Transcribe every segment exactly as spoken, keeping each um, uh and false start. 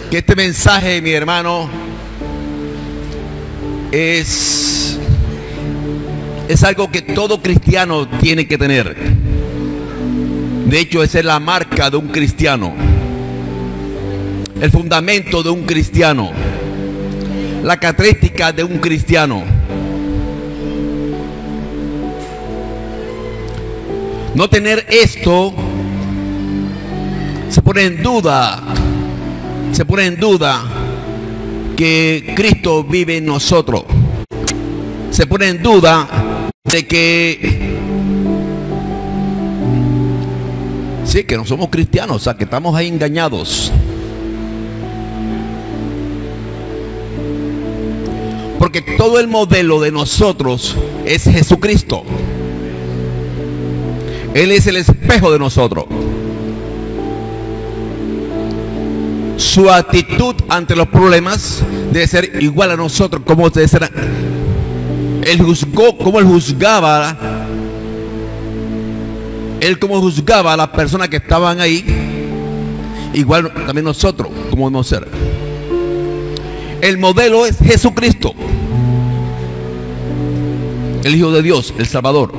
que este mensaje, mi hermano, es, es algo que todo cristiano tiene que tener. De hecho, esa es la marca de un cristiano, el fundamento de un cristiano, la característica de un cristiano. No tener esto se pone en duda, se pone en duda que Cristo vive en nosotros. Se pone en duda de que sí, que no somos cristianos, o sea, que estamos ahí engañados. Porque todo el modelo de nosotros es Jesucristo. Él es el espejo de nosotros. Su actitud ante los problemas debe ser igual a nosotros, como debe ser. Él juzgó, como él juzgaba, él como juzgaba a las personas que estaban ahí, igual también nosotros, como debemos ser. El modelo es Jesucristo, el Hijo de Dios, el Salvador.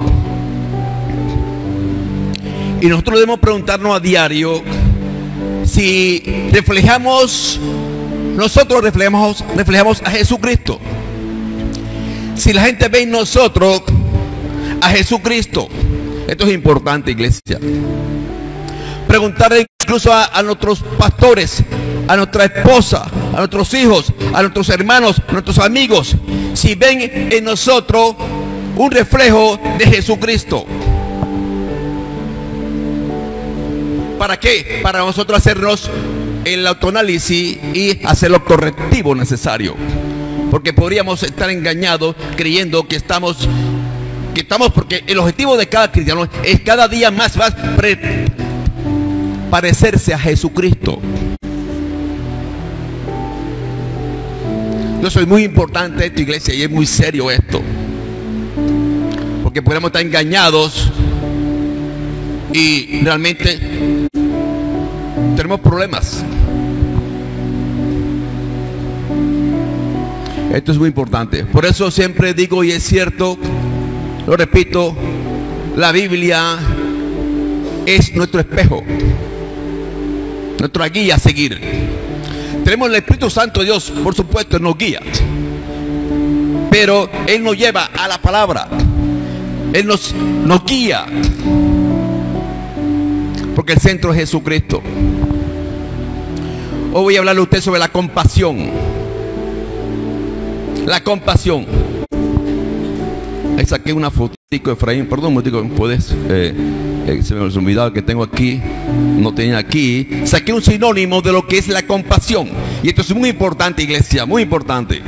Y nosotros debemos preguntarnos a diario si reflejamos, nosotros reflejamos, reflejamos a Jesucristo. Si la gente ve en nosotros a Jesucristo. Esto es importante, iglesia. Preguntarle incluso a, a nuestros pastores, a nuestra esposa, a nuestros hijos, a nuestros hermanos, a nuestros amigos, si ven en nosotros un reflejo de Jesucristo. ¿Para qué? Para nosotros hacernos el autoanálisis y hacer lo correctivo necesario. Porque podríamos estar engañados creyendo que estamos, que estamos, porque el objetivo de cada cristiano es cada día más, más pre, parecerse a Jesucristo. Eso es muy importante esto, iglesia, y es muy serio esto. Porque podemos estar engañados y realmente tenemos problemas. Esto es muy importante. Por eso siempre digo, y es cierto, lo repito, la Biblia es nuestro espejo, nuestra guía a seguir. Tenemos el Espíritu Santo de Dios, por supuesto, nos guía, pero Él nos lleva a la palabra. Él nos, nos guía, porque el centro es Jesucristo. Hoy voy a hablarle a usted sobre la compasión. La compasión. Ahí saqué una fotico, Efraín, perdón, un puedes, eh, eh, se me olvidó que tengo aquí, no tenía aquí. Saqué un sinónimo de lo que es la compasión. Y esto es muy importante, iglesia, muy importante.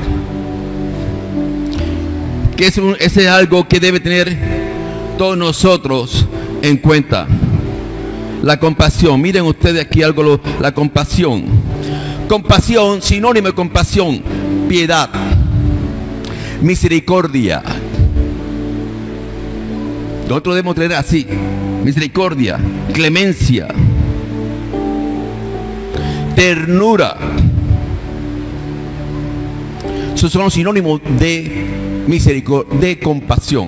Que es, un, es algo que debe tener todos nosotros en cuenta. La compasión, miren ustedes aquí algo, lo, la compasión. Compasión, sinónimo de compasión, piedad, misericordia. Nosotros debemos tener así: misericordia, clemencia, ternura. Esos son los sinónimos de misericordia, de compasión.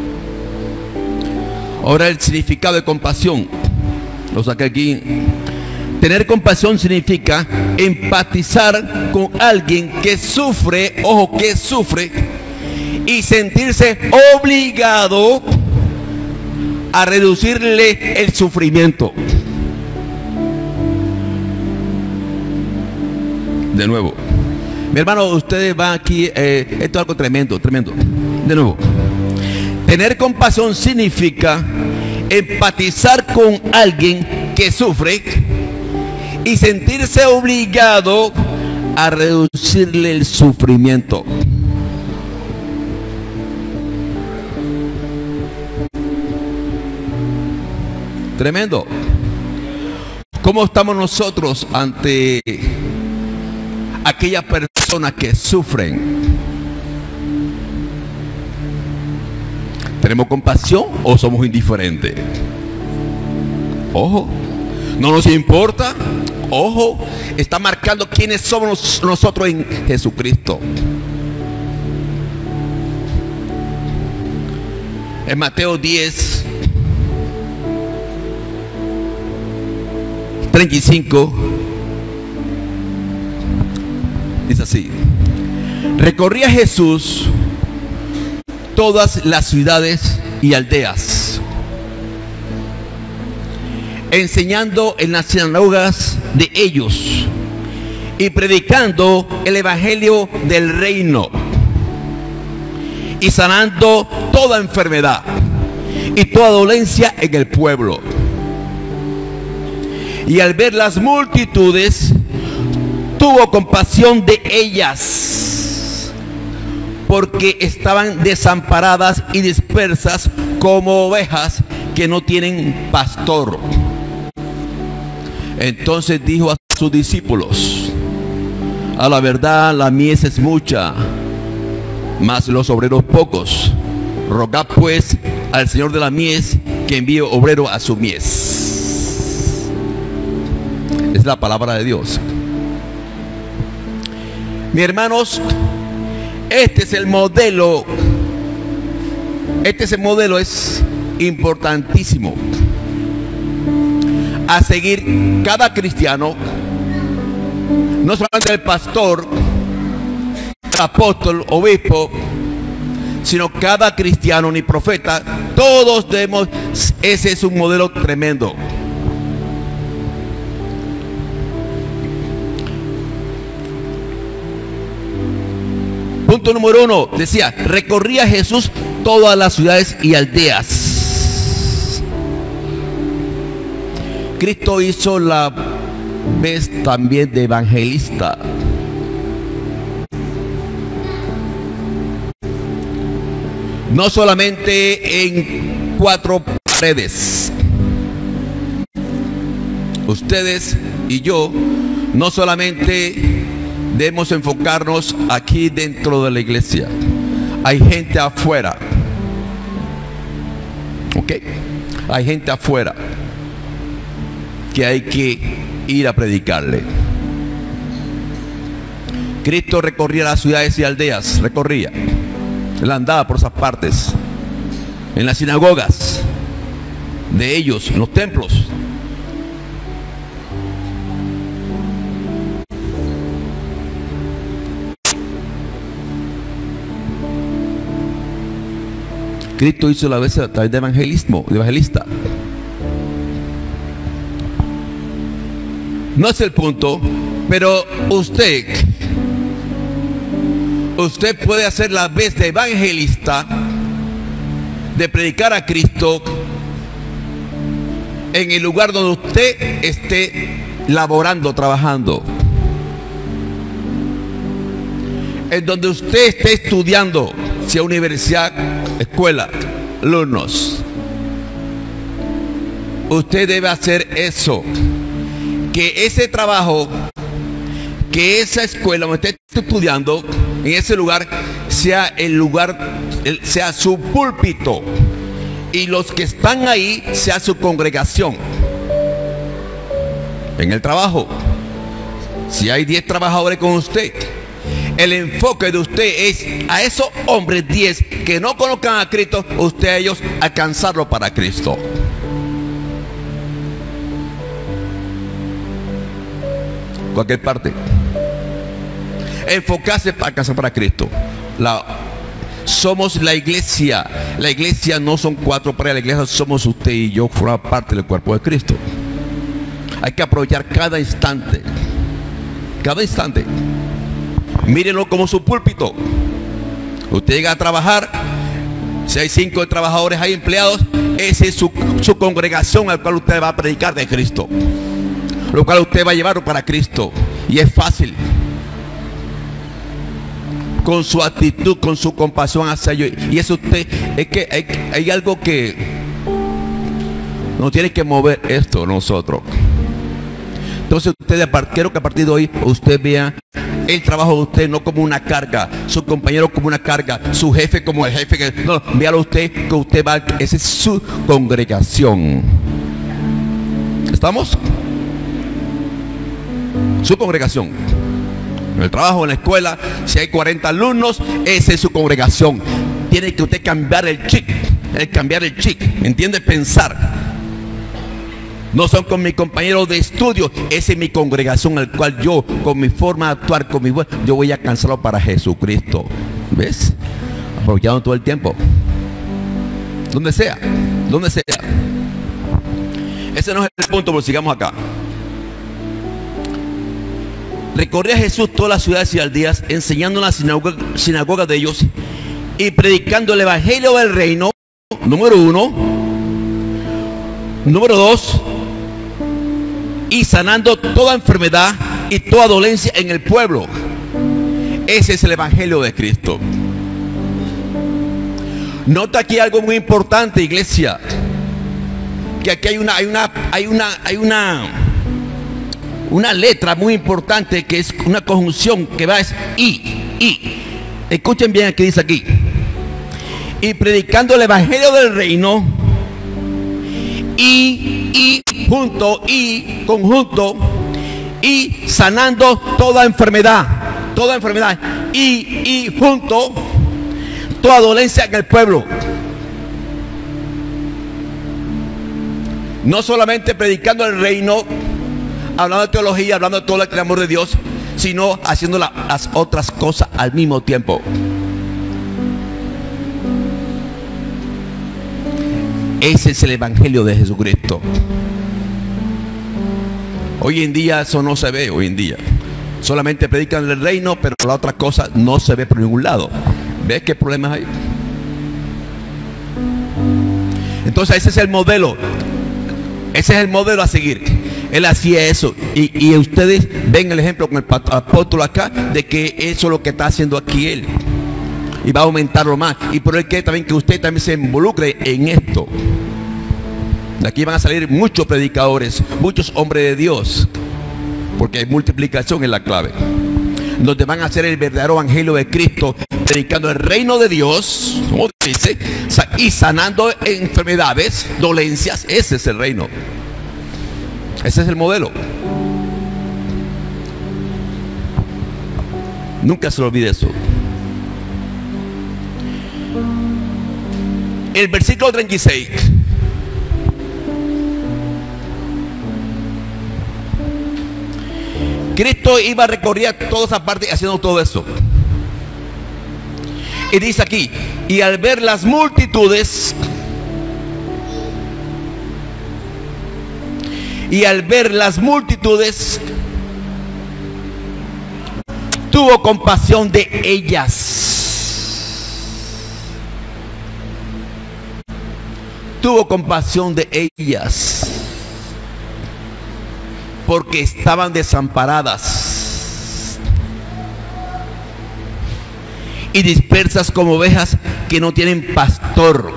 Ahora el significado de compasión lo saqué aquí. Tener compasión significa empatizar con alguien que sufre, ojo, que sufre, y sentirse obligado a reducirle el sufrimiento. De nuevo, mi hermano, ustedes van aquí, eh, esto es algo tremendo, tremendo. De nuevo, tener compasión significa empatizar con alguien que sufre y sentirse obligado a reducirle el sufrimiento. Tremendo. ¿Cómo estamos nosotros ante aquellas personas que sufren? ¿Tenemos compasión o somos indiferentes? Ojo, no nos importa Ojo, está marcando quiénes somos nosotros en Jesucristo. En Mateo diez, treinta y cinco, dice así: recorría Jesús todas las ciudades y aldeas, enseñando en las sinagogas de ellos y predicando el evangelio del reino y sanando toda enfermedad y toda dolencia en el pueblo. Y al ver las multitudes, tuvo compasión de ellas, porque estaban desamparadas y dispersas como ovejas que no tienen pastor. Entonces dijo a sus discípulos: a la verdad la mies es mucha, mas los obreros pocos. Rogad pues al Señor de la mies que envíe obrero a su mies. Es la palabra de Dios. Mis hermanos, este es el modelo. Este es el modelo, es importantísimo a seguir cada cristiano, no solamente el pastor, el apóstol, obispo, sino cada cristiano ni profeta. Todos debemos, ese es un modelo tremendo. Punto número uno, decía, recorría Jesús todas las ciudades y aldeas. Cristo hizo la vez también de evangelista. No solamente en cuatro paredes. Ustedes y yo no solamente debemos enfocarnos aquí dentro de la iglesia. Hay gente afuera. ¿Ok? Hay gente afuera que hay que ir a predicarle. Cristo recorría las ciudades y aldeas. Recorría. Él andaba por esas partes. En las sinagogas de ellos, en los templos. Cristo hizo la vez a través de evangelismo, de evangelista. No es el punto, pero usted, usted puede hacer la vez de evangelista, de predicar a Cristo en el lugar donde usted esté laborando, trabajando, en donde usted esté estudiando, sea universidad, escuela, alumnos. Usted debe hacer eso. Que ese trabajo, que esa escuela donde esté estudiando, en ese lugar, sea el lugar, sea su púlpito. Y los que están ahí, sea su congregación. En el trabajo, si hay diez trabajadores con usted, el enfoque de usted es a esos hombres diez que no conozcan a Cristo, usted a ellos alcanzarlo para Cristo. Cualquier parte. Enfocarse para alcanzar para Cristo. La, somos la iglesia. La iglesia no son cuatro paredes, la iglesia somos usted y yo, forma parte del cuerpo de Cristo. Hay que aprovechar cada instante. Cada instante. Mírenlo como su púlpito. Usted llega a trabajar, si hay cinco trabajadores, hay empleados, esa es su, su congregación al cual usted va a predicar de Cristo, lo cual usted va a llevar para Cristo. Y es fácil, con su actitud, con su compasión hacia ellos. Y eso usted, es que hay, hay algo que no tiene que mover esto nosotros. Entonces usted, quiero que a partir de hoy usted vea el trabajo de usted no como una carga, su compañero como una carga, su jefe como el jefe que, no, véalo usted que usted va, esa es su congregación. ¿Estamos? Su congregación. En el trabajo, en la escuela, si hay cuarenta alumnos, esa es su congregación. Tiene que usted cambiar el chip, el cambiar el chip, ¿me entiende? Pensar. No son con mis compañeros de estudio, esa es mi congregación, al cual yo, con mi forma de actuar, con mi voz, yo voy a alcanzarlo para Jesucristo. ¿Ves? Aprovechando todo el tiempo. Donde sea, donde sea. Ese no es el punto, pero sigamos acá. Recorría Jesús todas las ciudades y aldeas, enseñando en las sinagogas sinagoga de ellos y predicando el evangelio del reino, número uno. Número dos, y sanando toda enfermedad y toda dolencia en el pueblo. Ese es el evangelio de Cristo. Nota aquí algo muy importante, iglesia, que aquí hay una, hay una, hay una, hay una, una letra muy importante que es una conjunción que va es y, y. Escuchen bien aquí, dice aquí. Y predicando el evangelio del reino, y, y, junto, y, conjunto, y sanando toda enfermedad, toda enfermedad, y, y, junto, toda dolencia en el pueblo. No solamente predicando el reino, hablando de teología, hablando de todo el amor de Dios, sino haciendo la, las otras cosas al mismo tiempo. Ese es el evangelio de Jesucristo. Hoy en día eso no se ve, hoy en día. Solamente predican el reino, pero la otra cosa no se ve por ningún lado. ¿Ves qué problemas hay? Entonces ese es el modelo. Ese es el modelo a seguir. Él hacía eso. Y, y ustedes ven el ejemplo con el apóstol acá, de que eso es lo que está haciendo aquí él. Y va a aumentarlo más. Y por el que también que usted también se involucre en esto. De aquí van a salir muchos predicadores, muchos hombres de Dios, porque multiplicación es la clave. Donde van a hacer el verdadero evangelio de Cristo, predicando el reino de Dios, como dice, y sanando enfermedades, dolencias. Ese es el reino. Ese es el modelo. Nunca se lo olvide eso. El versículo treinta y seis. Cristo iba a recorrer toda esa parte haciendo todo eso. Y dice aquí, y al ver las multitudes, y al ver las multitudes, tuvo compasión de ellas. Tuvo compasión de ellas, porque estaban desamparadas y dispersas como ovejas que no tienen pastor.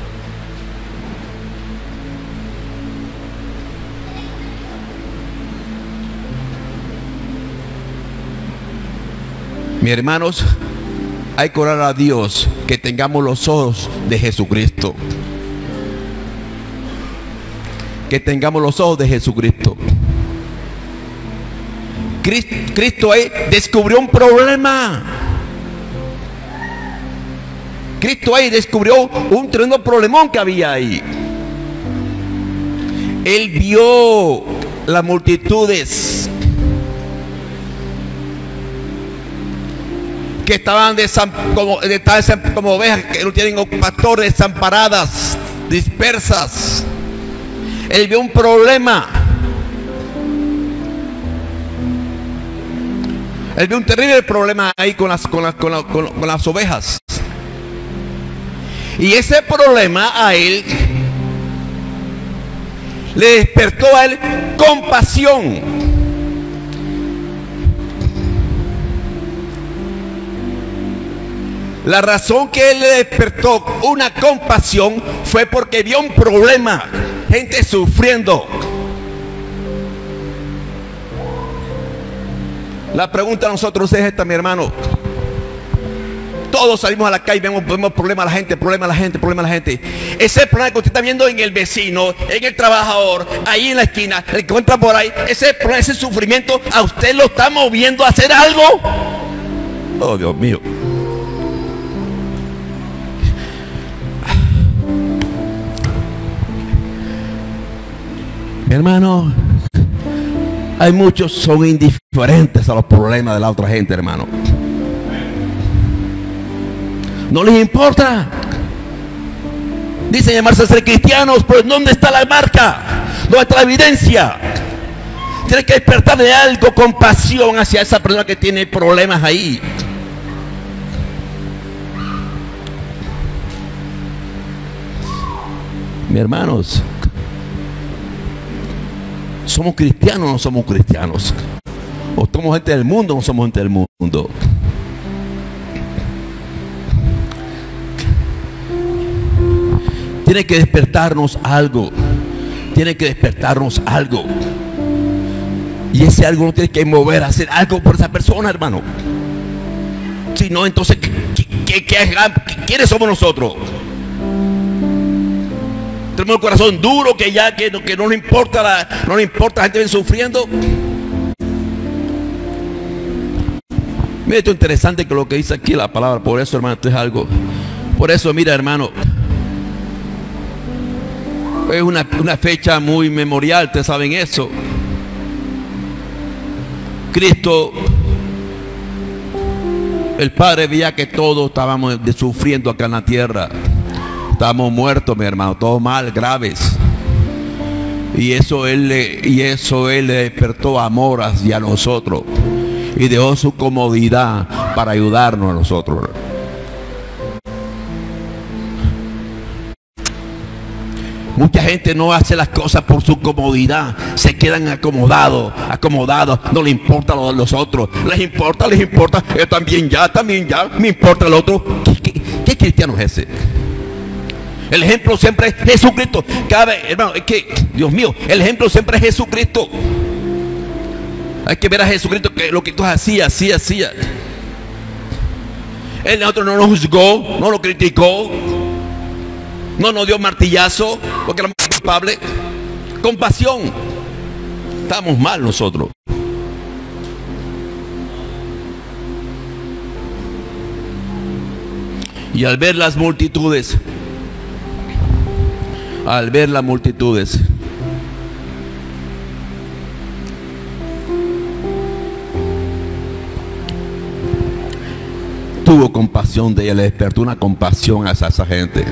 Mis hermanos, hay que orar a Dios que tengamos los ojos de Jesucristo. Que tengamos los ojos de Jesucristo. Cristo, Cristo ahí descubrió un problema. Cristo ahí descubrió un tremendo problemón que había ahí. Él vio las multitudes que estaban como, como ovejas que no tienen un pastor, desamparadas, dispersas. Él vio un problema. Él vio un terrible problema ahí con las, con las, con las, con, con las ovejas. Y ese problema a él le despertó a él compasión. La razón que él le despertó una compasión fue porque vio un problema. Gente sufriendo. La pregunta a nosotros es esta, mi hermano. todos salimos a la calle y vemos, vemos problemas a la gente, problemas a la gente, problemas a la gente. Ese problema que usted está viendo en el vecino, en el trabajador, ahí en la esquina, el que encuentra por ahí, ese problema, ese sufrimiento, ¿a usted lo está moviendo a hacer algo? Oh, Dios mío. Mi hermano, hay muchos son indiferentes a los problemas de la otra gente, hermano. No les importa. Dicen llamarse a ser cristianos, pues ¿dónde está la marca? ¿Dónde está la evidencia? Tienes que despertar de algo, compasión hacia esa persona que tiene problemas ahí. Mis hermanos, ¿somos cristianos o no somos cristianos? ¿O somos gente del mundo o no somos gente del mundo? Tiene que despertarnos algo. Tiene que despertarnos algo. Y ese algo no tiene que mover a hacer algo por esa persona, hermano. Si no, entonces, ¿qué, qué, qué, ¿quiénes somos nosotros? Tenemos el corazón duro que ya que, que no nos importa la, no nos importa la gente que viene sufriendo. Mira esto interesante que lo que dice aquí la palabra. Por eso, hermano, esto es algo. Por eso, mira, hermano, es una, una fecha muy memorial. Ustedes saben eso. Cristo, el Padre veía que todos estábamos sufriendo acá en la tierra. Estábamos muertos, mi hermano, todos mal, graves. Y eso él le, y eso él le despertó amor hacia nosotros. Y dejó su comodidad para ayudarnos a nosotros. Mucha gente no hace las cosas por su comodidad. Se quedan acomodados, acomodados. No les importa lo de los otros. Les importa, les importa. Yo también ya, también ya. Me importa el otro. ¿Qué, qué, qué cristiano es ese? El ejemplo siempre es Jesucristo. Cada vez, hermano, es que, Dios mío, el ejemplo siempre es Jesucristo. Hay que ver a Jesucristo que lo que tú hacías, hacía, hacía. Él nosotros no nos juzgó, no lo criticó, no nos dio martillazo porque éramos culpables. Compasión. Estamos mal nosotros. Y al ver las multitudes, al ver las multitudes, tuvo compasión de ella, le despertó una compasión hacia esa gente.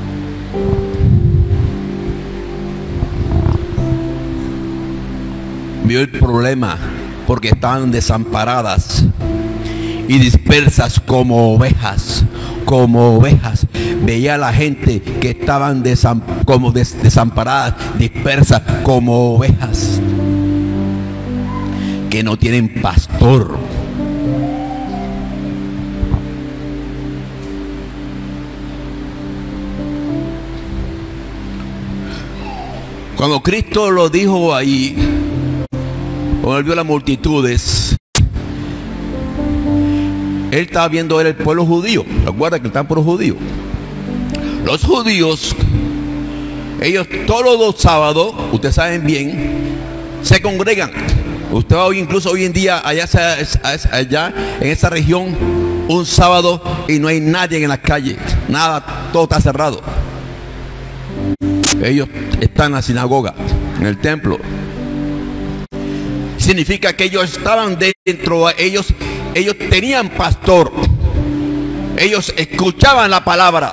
Vio el problema porque estaban desamparadas y dispersas como ovejas, como ovejas. Veía a la gente que estaban desam, como des, desamparadas, dispersas como ovejas, que no tienen pastor. Cuando Cristo lo dijo ahí, cuando él vio las multitudes, él estaba viendo el pueblo judío. Recuerda que están por los judíos. Los judíos, ellos todos los sábados, ustedes saben bien, se congregan. Usted va hoy, incluso hoy en día, allá, allá en esa región, un sábado y no hay nadie en la calle, nada, todo está cerrado. Ellos están en la sinagoga, en el templo. Significa que ellos estaban dentro, ellos, ellos tenían pastor. Ellos escuchaban la palabra.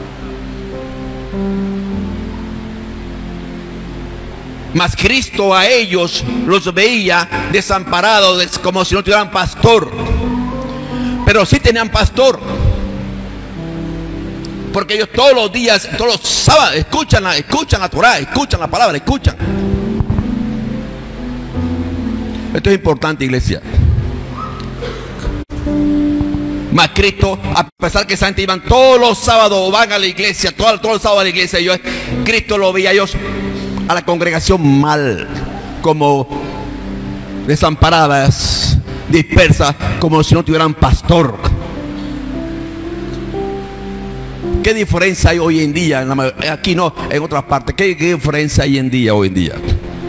Mas Cristo a ellos los veía desamparados, como si no tuvieran pastor. Pero sí tenían pastor, porque ellos todos los días, todos los sábados, escuchan la, escuchan la Torah, escuchan la palabra, escuchan. Esto es importante, iglesia. Mas Cristo, a pesar que esa gente iban todos los sábados, van a la iglesia, todos, todos los sábados a la iglesia, ellos, Cristo lo veía a ellos, a la congregación mal, como desamparadas, dispersas, como si no tuvieran pastor. ¿qué diferencia hay hoy en día? En la, aquí no, en otras partes. ¿Qué, ¿Qué diferencia hay en día hoy en día?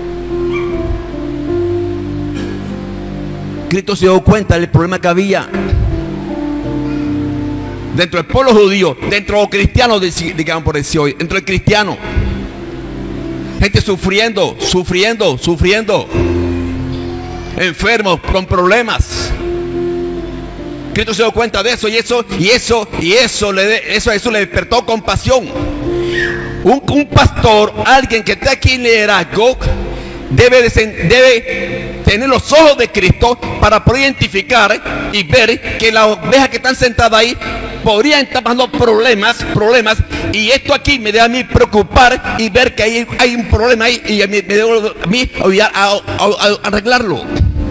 Cristo se dio cuenta del problema que había dentro del pueblo judío, dentro de los cristianos, digamos por decir hoy, dentro del cristiano. Gente sufriendo, sufriendo, sufriendo. Enfermos, con problemas. Cristo se dio cuenta de eso y eso, y eso, y eso le, eso, eso le despertó compasión. Un, un pastor, alguien que esté aquí en liderazgo, debe, de, debe tener los ojos de Cristo para poder identificar y ver que las ovejas que están sentadas ahí podrían estar pasando problemas, problemas, y esto aquí me debe a mí preocupar y ver que hay, hay un problema ahí y me, me debo a mí a, a, a, a arreglarlo.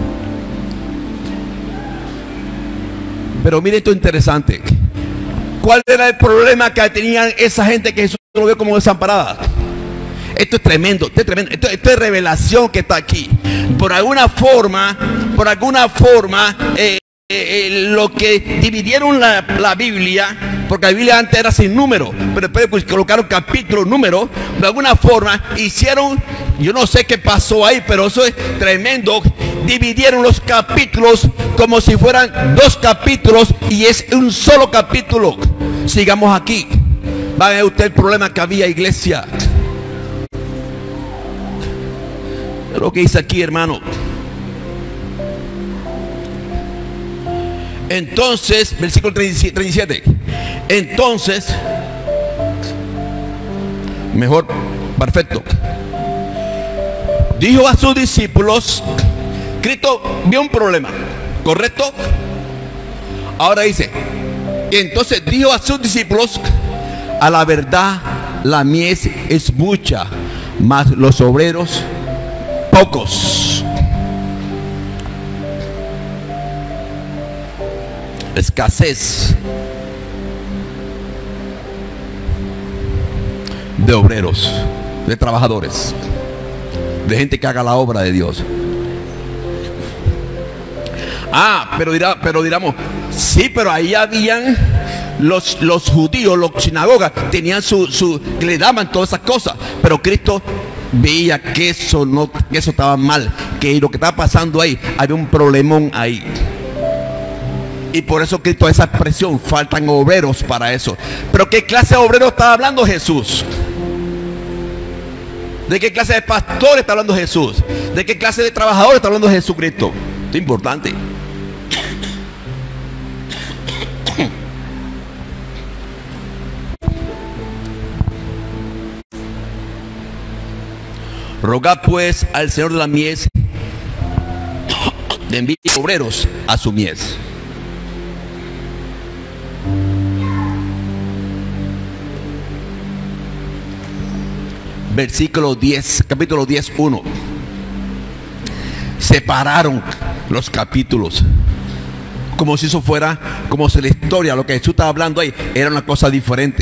Pero miren esto interesante. ¿Cuál era el problema que tenían esa gente que Jesús lo vio como desamparada? Esto es tremendo, esto es tremendo, esto, esto es revelación que está aquí. Por alguna forma, por alguna forma, eh, eh, lo que dividieron la, la Biblia, porque la Biblia antes era sin número, pero después colocaron capítulo, número, de alguna forma hicieron, yo no sé qué pasó ahí, pero eso es tremendo. Dividieron los capítulos como si fueran dos capítulos y es un solo capítulo. Sigamos aquí. Va a ver usted el problema que había, iglesia. Lo que dice aquí, hermano. Entonces, versículo treinta y siete. Entonces, mejor, perfecto. Dijo a sus discípulos, Cristo vio un problema, ¿correcto? Ahora dice, entonces dijo a sus discípulos, a la verdad la mies es mucha, mas los obreros pocos. Escasez de obreros, de trabajadores, de gente que haga la obra de Dios. Ah, pero dirá, pero diramos, sí, pero ahí habían los, los judíos, los sinagogas, tenían su, su, le daban todas esas cosas, pero Cristo veía que eso no, que eso estaba mal, que lo que estaba pasando ahí, había un problemón ahí. Y por eso Cristo esa expresión, faltan obreros para eso. Pero ¿qué clase de obreros estaba hablando Jesús? ¿De qué clase de pastores está hablando Jesús? ¿De qué clase de trabajadores está hablando Jesucristo? Esto es importante. Rogad pues al Señor de la mies de envíe obreros a su mies. Versículo diez, capítulo diez, uno. Separaron los capítulos como si eso fuera, como si la historia, lo que Jesús estaba hablando ahí, era una cosa diferente.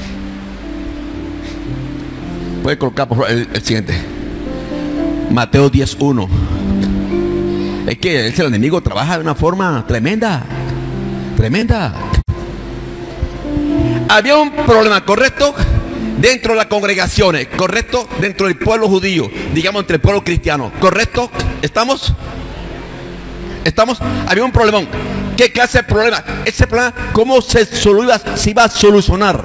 Puede colocar por favor el, el siguiente. Mateo diez, uno. Es que el enemigo trabaja de una forma tremenda, tremenda. Había un problema, ¿correcto? Dentro de las congregaciones, ¿correcto? Dentro del pueblo judío, digamos entre el pueblo cristiano, ¿correcto? ¿Estamos? ¿Estamos? Había un problemón. ¿Qué clase de problema? Ese problema, ¿cómo se, se iba a solucionar?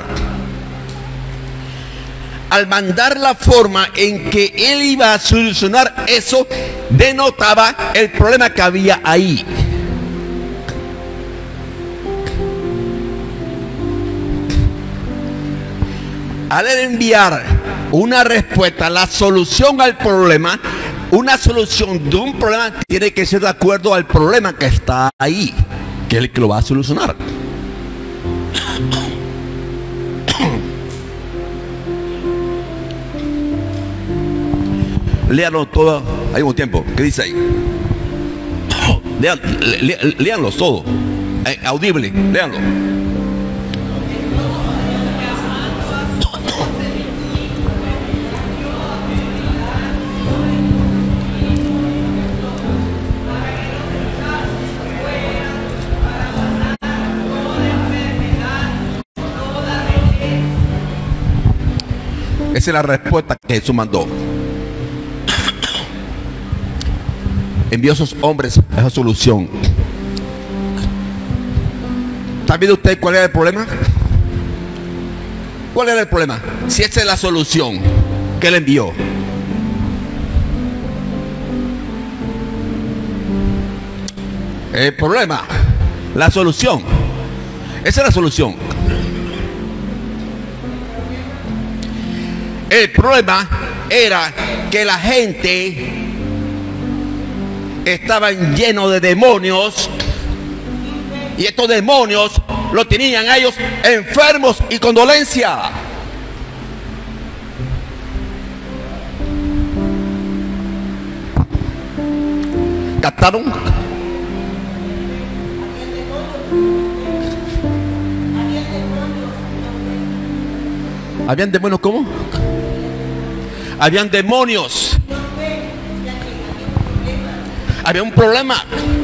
Al mandar la forma en que él iba a solucionar eso, denotaba el problema que había ahí. Al enviar una respuesta, la solución al problema, una solución de un problema tiene que ser de acuerdo al problema que está ahí, que es el que lo va a solucionar. Léanlo todo al mismo tiempo. ¿Qué dice ahí? Lean, le, le, léanlos todo. Eh, audible, léanlo. Esa es la respuesta que Jesús mandó. Envió a esos hombres a esa solución. ¿Está viendo usted cuál era el problema? ¿Cuál era el problema? Si esa es la solución que él envió. El problema, la solución. Esa es la solución. El problema era que la gente estaba lleno de demonios. Y estos demonios lo tenían a ellos enfermos y con dolencia. ¿Captaron? ¿Habían demonios cómo? Habían demonios. Había un problema.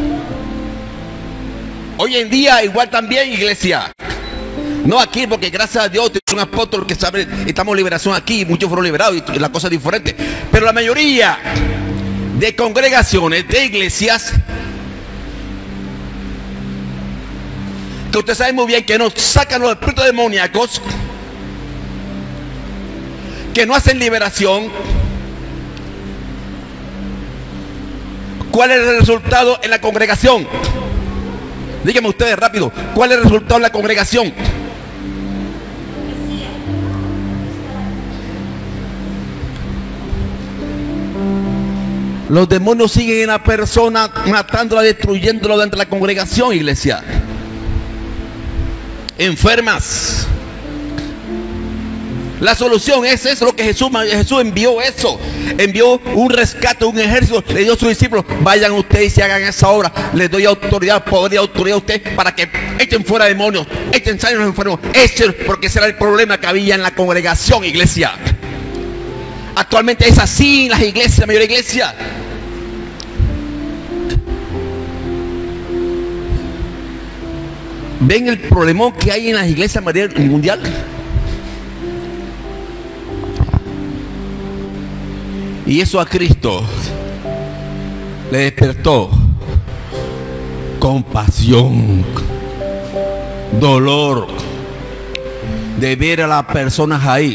Hoy en día igual también, iglesia. No aquí, porque gracias a Dios es un apóstol que sabe, estamos en liberación aquí, muchos fueron liberados y la cosa es diferente. Pero la mayoría de congregaciones, de iglesias, que usted sabe muy bien que nos sacan los espíritus demoníacos, que no hacen liberación. ¿Cuál es el resultado en la congregación? Díganme ustedes rápido, ¿cuál es el resultado en la congregación? Los demonios siguen en la persona, matándola, destruyéndola dentro de la congregación, iglesia. Enfermas. La solución es eso, lo que Jesús, Jesús envió eso. Envió un rescate, un ejército. Le dio a sus discípulos: vayan ustedes y hagan esa obra. Les doy autoridad, poder y autoridad a ustedes para que echen fuera demonios, echen sanos los enfermos. Echen, porque ese era el problema que había en la congregación, iglesia. Actualmente es así en las iglesias, la mayoría de iglesias. ¿Ven el problemón que hay en las iglesias a nivel mundial? Y eso a Cristo le despertó compasión, dolor, de ver a las personas ahí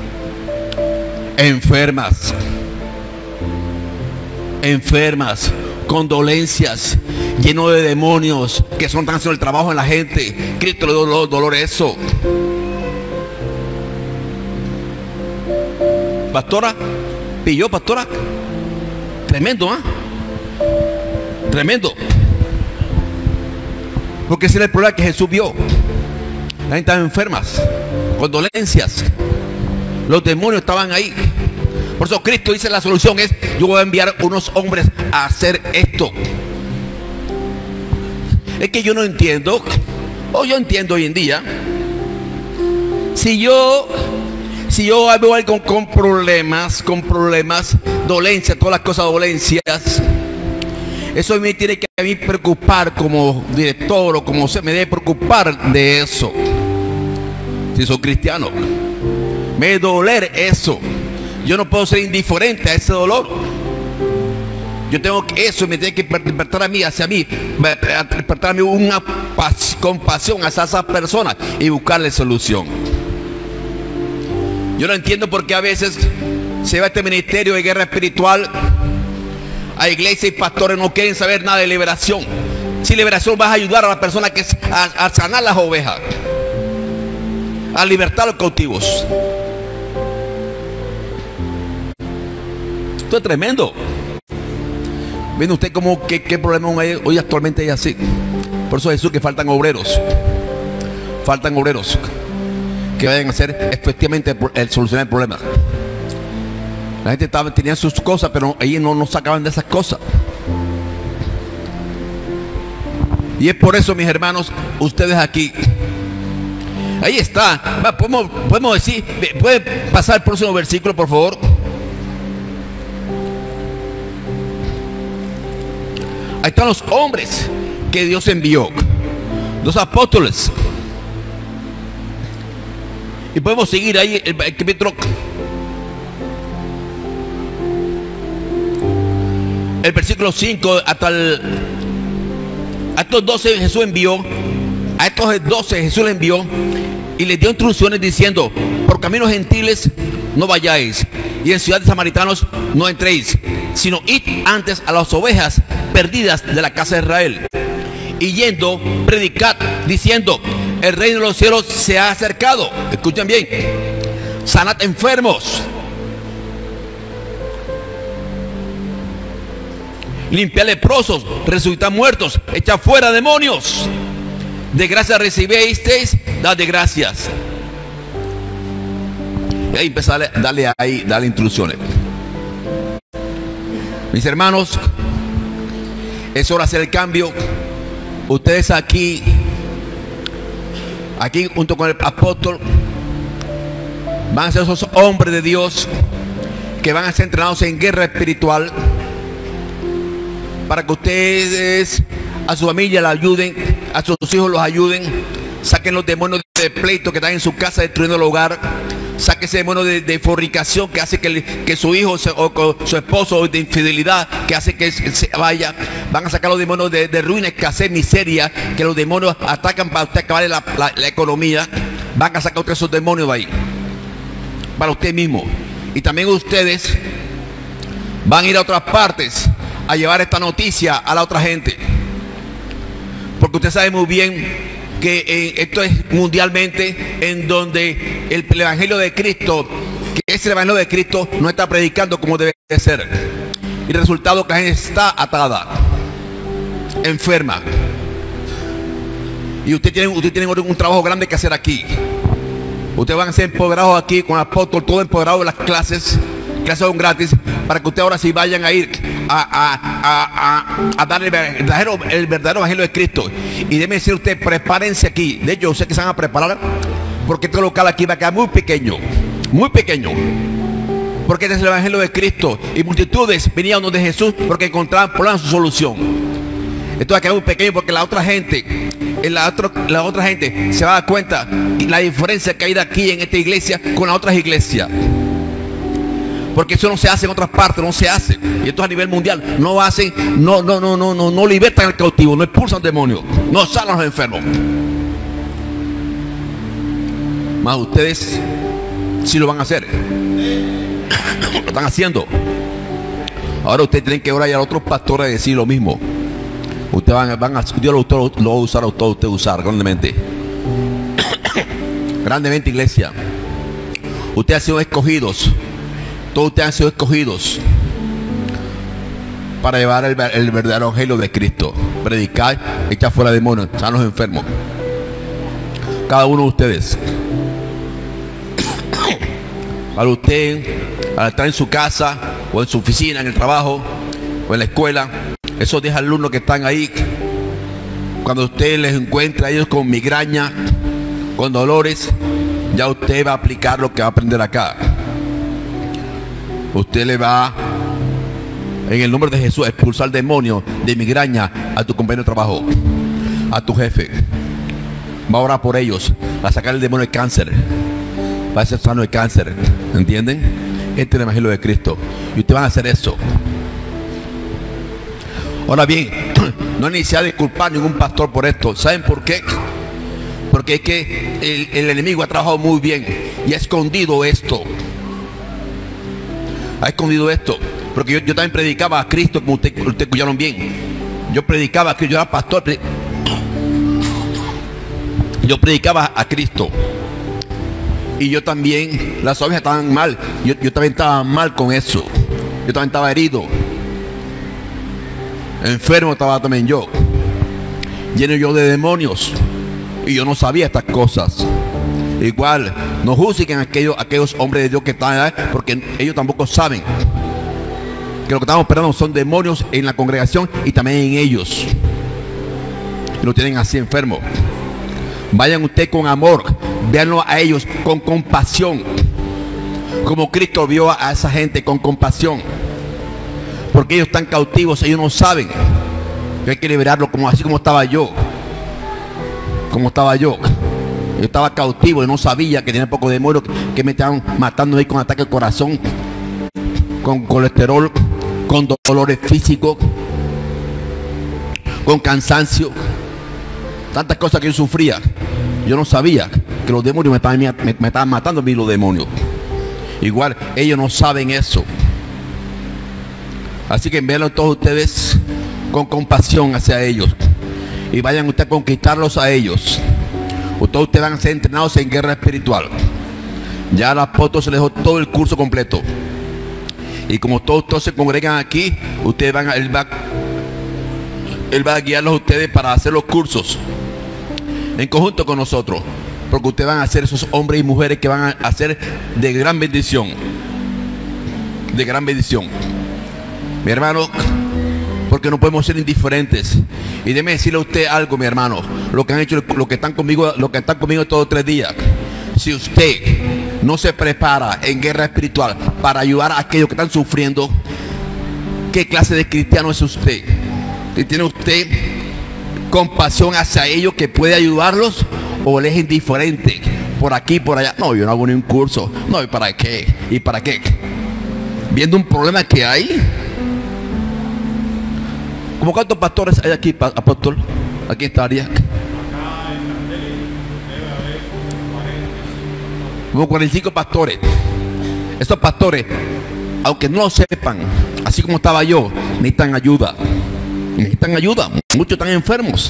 enfermas, enfermas, con dolencias, lleno de demonios que son tan haciendo el trabajo en la gente. Cristo le dio dolor, dolor eso. Pastora, pilló, pastora. Tremendo, ¿ah? ¿eh? Tremendo. Porque ese era el problema que Jesús vio. La gente estaba enfermas, con dolencias. Los demonios estaban ahí. Por eso Cristo dice: la solución es: yo voy a enviar unos hombres a hacer esto. Es que yo no entiendo, o yo entiendo hoy en día, si yo Si yo veo algo con problemas, con problemas, dolencias, todas las cosas dolencias, eso me tiene que a mí preocupar como director o como se me debe preocupar de eso. Si soy cristiano, me debe doler eso. Yo no puedo ser indiferente a ese dolor. Yo tengo que, eso me tiene que despertar a mí, hacia mí, despertar a mí una compasión hacia esas personas y buscarle solución. Yo no entiendo por qué a veces se va este ministerio de guerra espiritual a iglesias y pastores no quieren saber nada de liberación. Si liberación vas a ayudar a las personas que a, a sanar las ovejas, a libertar a los cautivos. Esto es tremendo. ¿Ven usted cómo qué, qué problema hay hoy actualmente hay así? Por eso Jesús que faltan obreros. Faltan obreros que vayan a hacer efectivamente el solucionar el problema. La gente estaba, tenía sus cosas, pero ellos no nos sacaban de esas cosas. Y es por eso, mis hermanos, ustedes aquí, ahí está. Va, podemos, podemos decir, puede pasar el próximo versículo, por favor. Ahí están los hombres que Dios envió, los apóstoles. Y podemos seguir ahí el, el capítulo el versículo cinco hasta el... A estos doce Jesús envió, a estos doce Jesús les envió y les dio instrucciones diciendo: por caminos gentiles no vayáis, y en ciudades samaritanos no entréis, sino id antes a las ovejas perdidas de la casa de Israel. Y yendo, predicad, diciendo: el reino de los cielos se ha acercado. Escuchen bien. Sanad enfermos, limpiad leprosos, resucitad muertos, echad fuera demonios. De gracia recibisteis, dad de gracias. Y ahí empezar a darle ahí, darle instrucciones. Mis hermanos, es hora de hacer el cambio. Ustedes aquí, aquí junto con el apóstol, van a ser esos hombres de Dios que van a ser entrenados en guerra espiritual, para que ustedes a su familia la ayuden, a sus hijos los ayuden, saquen los demonios de pleito que están en su casa destruyendo el hogar, saquen ese demonio de, de fornicación que hace que, que su hijo se, o su esposo, de infidelidad que hace que se vaya. Van a sacar los demonios de, de ruina, escasez, miseria, que los demonios atacan para usted acabar la, la, la economía. Van a sacar otros esos demonios de ahí para usted mismo. Y también ustedes van a ir a otras partes a llevar esta noticia a la otra gente, porque usted sabe muy bien que eh, esto es mundialmente, en donde el, el evangelio de Cristo, que ese evangelio de Cristo no está predicando como debe ser, y el resultado que la gente está atada, enferma. Y usted tiene, usted tiene un trabajo grande que hacer aquí. Ustedes van a ser empoderados aquí con el apóstol, todo empoderado de las clases, clases son gratis, para que ustedes ahora sí vayan a ir a, a, a, a, a dar el verdadero, el verdadero evangelio de Cristo. Y déjenme decir ustedes, prepárense aquí. De hecho, yo sé que se van a preparar, porque este local aquí va a quedar muy pequeño, muy pequeño, porque este es el evangelio de Cristo, y multitudes venían donde Jesús porque encontraban problemas su solución. Esto va a quedar muy pequeño, porque la otra gente, la otra, la otra gente se va a dar cuenta y la diferencia que hay de aquí en esta iglesia con las otras iglesias, porque eso no se hace en otras partes, no se hace, y esto es a nivel mundial. No hacen, no, no, no, no, no, no libertan al cautivo, no expulsan demonios, no sanan a los enfermos. Más ustedes sí lo van a hacer, lo están haciendo. Ahora ustedes tienen que orar y a otros pastores decir lo mismo. Ustedes van, van a, Dios lo, lo, lo va a usar a usted, usted usar grandemente, grandemente, iglesia. Ustedes han sido escogidos. Todos ustedes han sido escogidos para llevar el, el verdadero evangelio de Cristo, predicar, echar fuera demonios, sanar a los enfermos. Cada uno de ustedes. Para usted, al estar en su casa, o en su oficina, en el trabajo, o en la escuela, esos diez alumnos que están ahí, cuando usted les encuentra a ellos con migraña, con dolores, ya usted va a aplicar lo que va a aprender acá. Usted le va, en el nombre de Jesús, a expulsar demonios de migraña a tu compañero de trabajo, a tu jefe. Va a orar por ellos, a sacar el demonio de cáncer, va a ser sano de cáncer. ¿Entienden? Este es el evangelio de Cristo, y ustedes van a hacer eso. Ahora bien, no hay necesidad de culpar a ningún pastor por esto. ¿Saben por qué? Porque es que el, el enemigo ha trabajado muy bien y ha escondido esto. Ha escondido esto. Porque yo, yo también predicaba a Cristo, como ustedes usted escucharon bien. Yo predicaba a Cristo, yo era pastor. Yo predicaba a Cristo. Y yo también, las ovejas estaban mal. Yo, yo también estaba mal con eso. Yo también estaba herido. Enfermo estaba también yo. Lleno yo de demonios. Y yo no sabía estas cosas. Igual, no juzguen a aquellos, aquellos hombres de Dios que están ahí, porque ellos tampoco saben que lo que estamos esperando son demonios en la congregación y también en ellos. Y lo tienen así enfermo. Vayan ustedes con amor, véanlo a ellos con compasión, como Cristo vio a esa gente con compasión, porque ellos están cautivos, ellos no saben que hay que liberarlo, como así como estaba yo, como estaba yo. Yo estaba cautivo y no sabía que tenía poco demonio, que me estaban matando ahí con ataque al corazón, con colesterol, con con dolores físicos, con cansancio, tantas cosas que yo sufría. Yo no sabía que los demonios me estaban, me, me estaban matando a mí, los demonios. Igual ellos no saben eso. Así que véanlo todos ustedes con compasión hacia ellos y vayan ustedes a conquistarlos a ellos. Todos ustedes van a ser entrenados en guerra espiritual. Ya al apóstol se les dejó todo el curso completo. Y como todos, todos se congregan aquí, ustedes van a, él va, él va a guiarlos a ustedes para hacer los cursos en conjunto con nosotros, porque ustedes van a ser esos hombres y mujeres que van a hacer de gran bendición, de gran bendición, mi hermano, porque no podemos ser indiferentes. Y déjeme decirle a usted algo, mi hermano, lo que han hecho, lo que están conmigo, lo que están conmigo todos tres días. Si usted no se prepara en guerra espiritual para ayudar a aquellos que están sufriendo, ¿qué clase de cristiano es usted? Si tiene usted compasión hacia ellos, que puede ayudarlos, o le es indiferente por aquí, por allá. No, yo no hago ni un curso. No, ¿y para qué? ¿Y para qué? Viendo un problema que hay. ¿Cómo cuántos pastores hay aquí, apóstol? Aquí estaría. Como cuarenta y cinco pastores. Estos pastores, aunque no lo sepan, así como estaba yo, necesitan ayuda. Necesitan ayuda. Muchos están enfermos.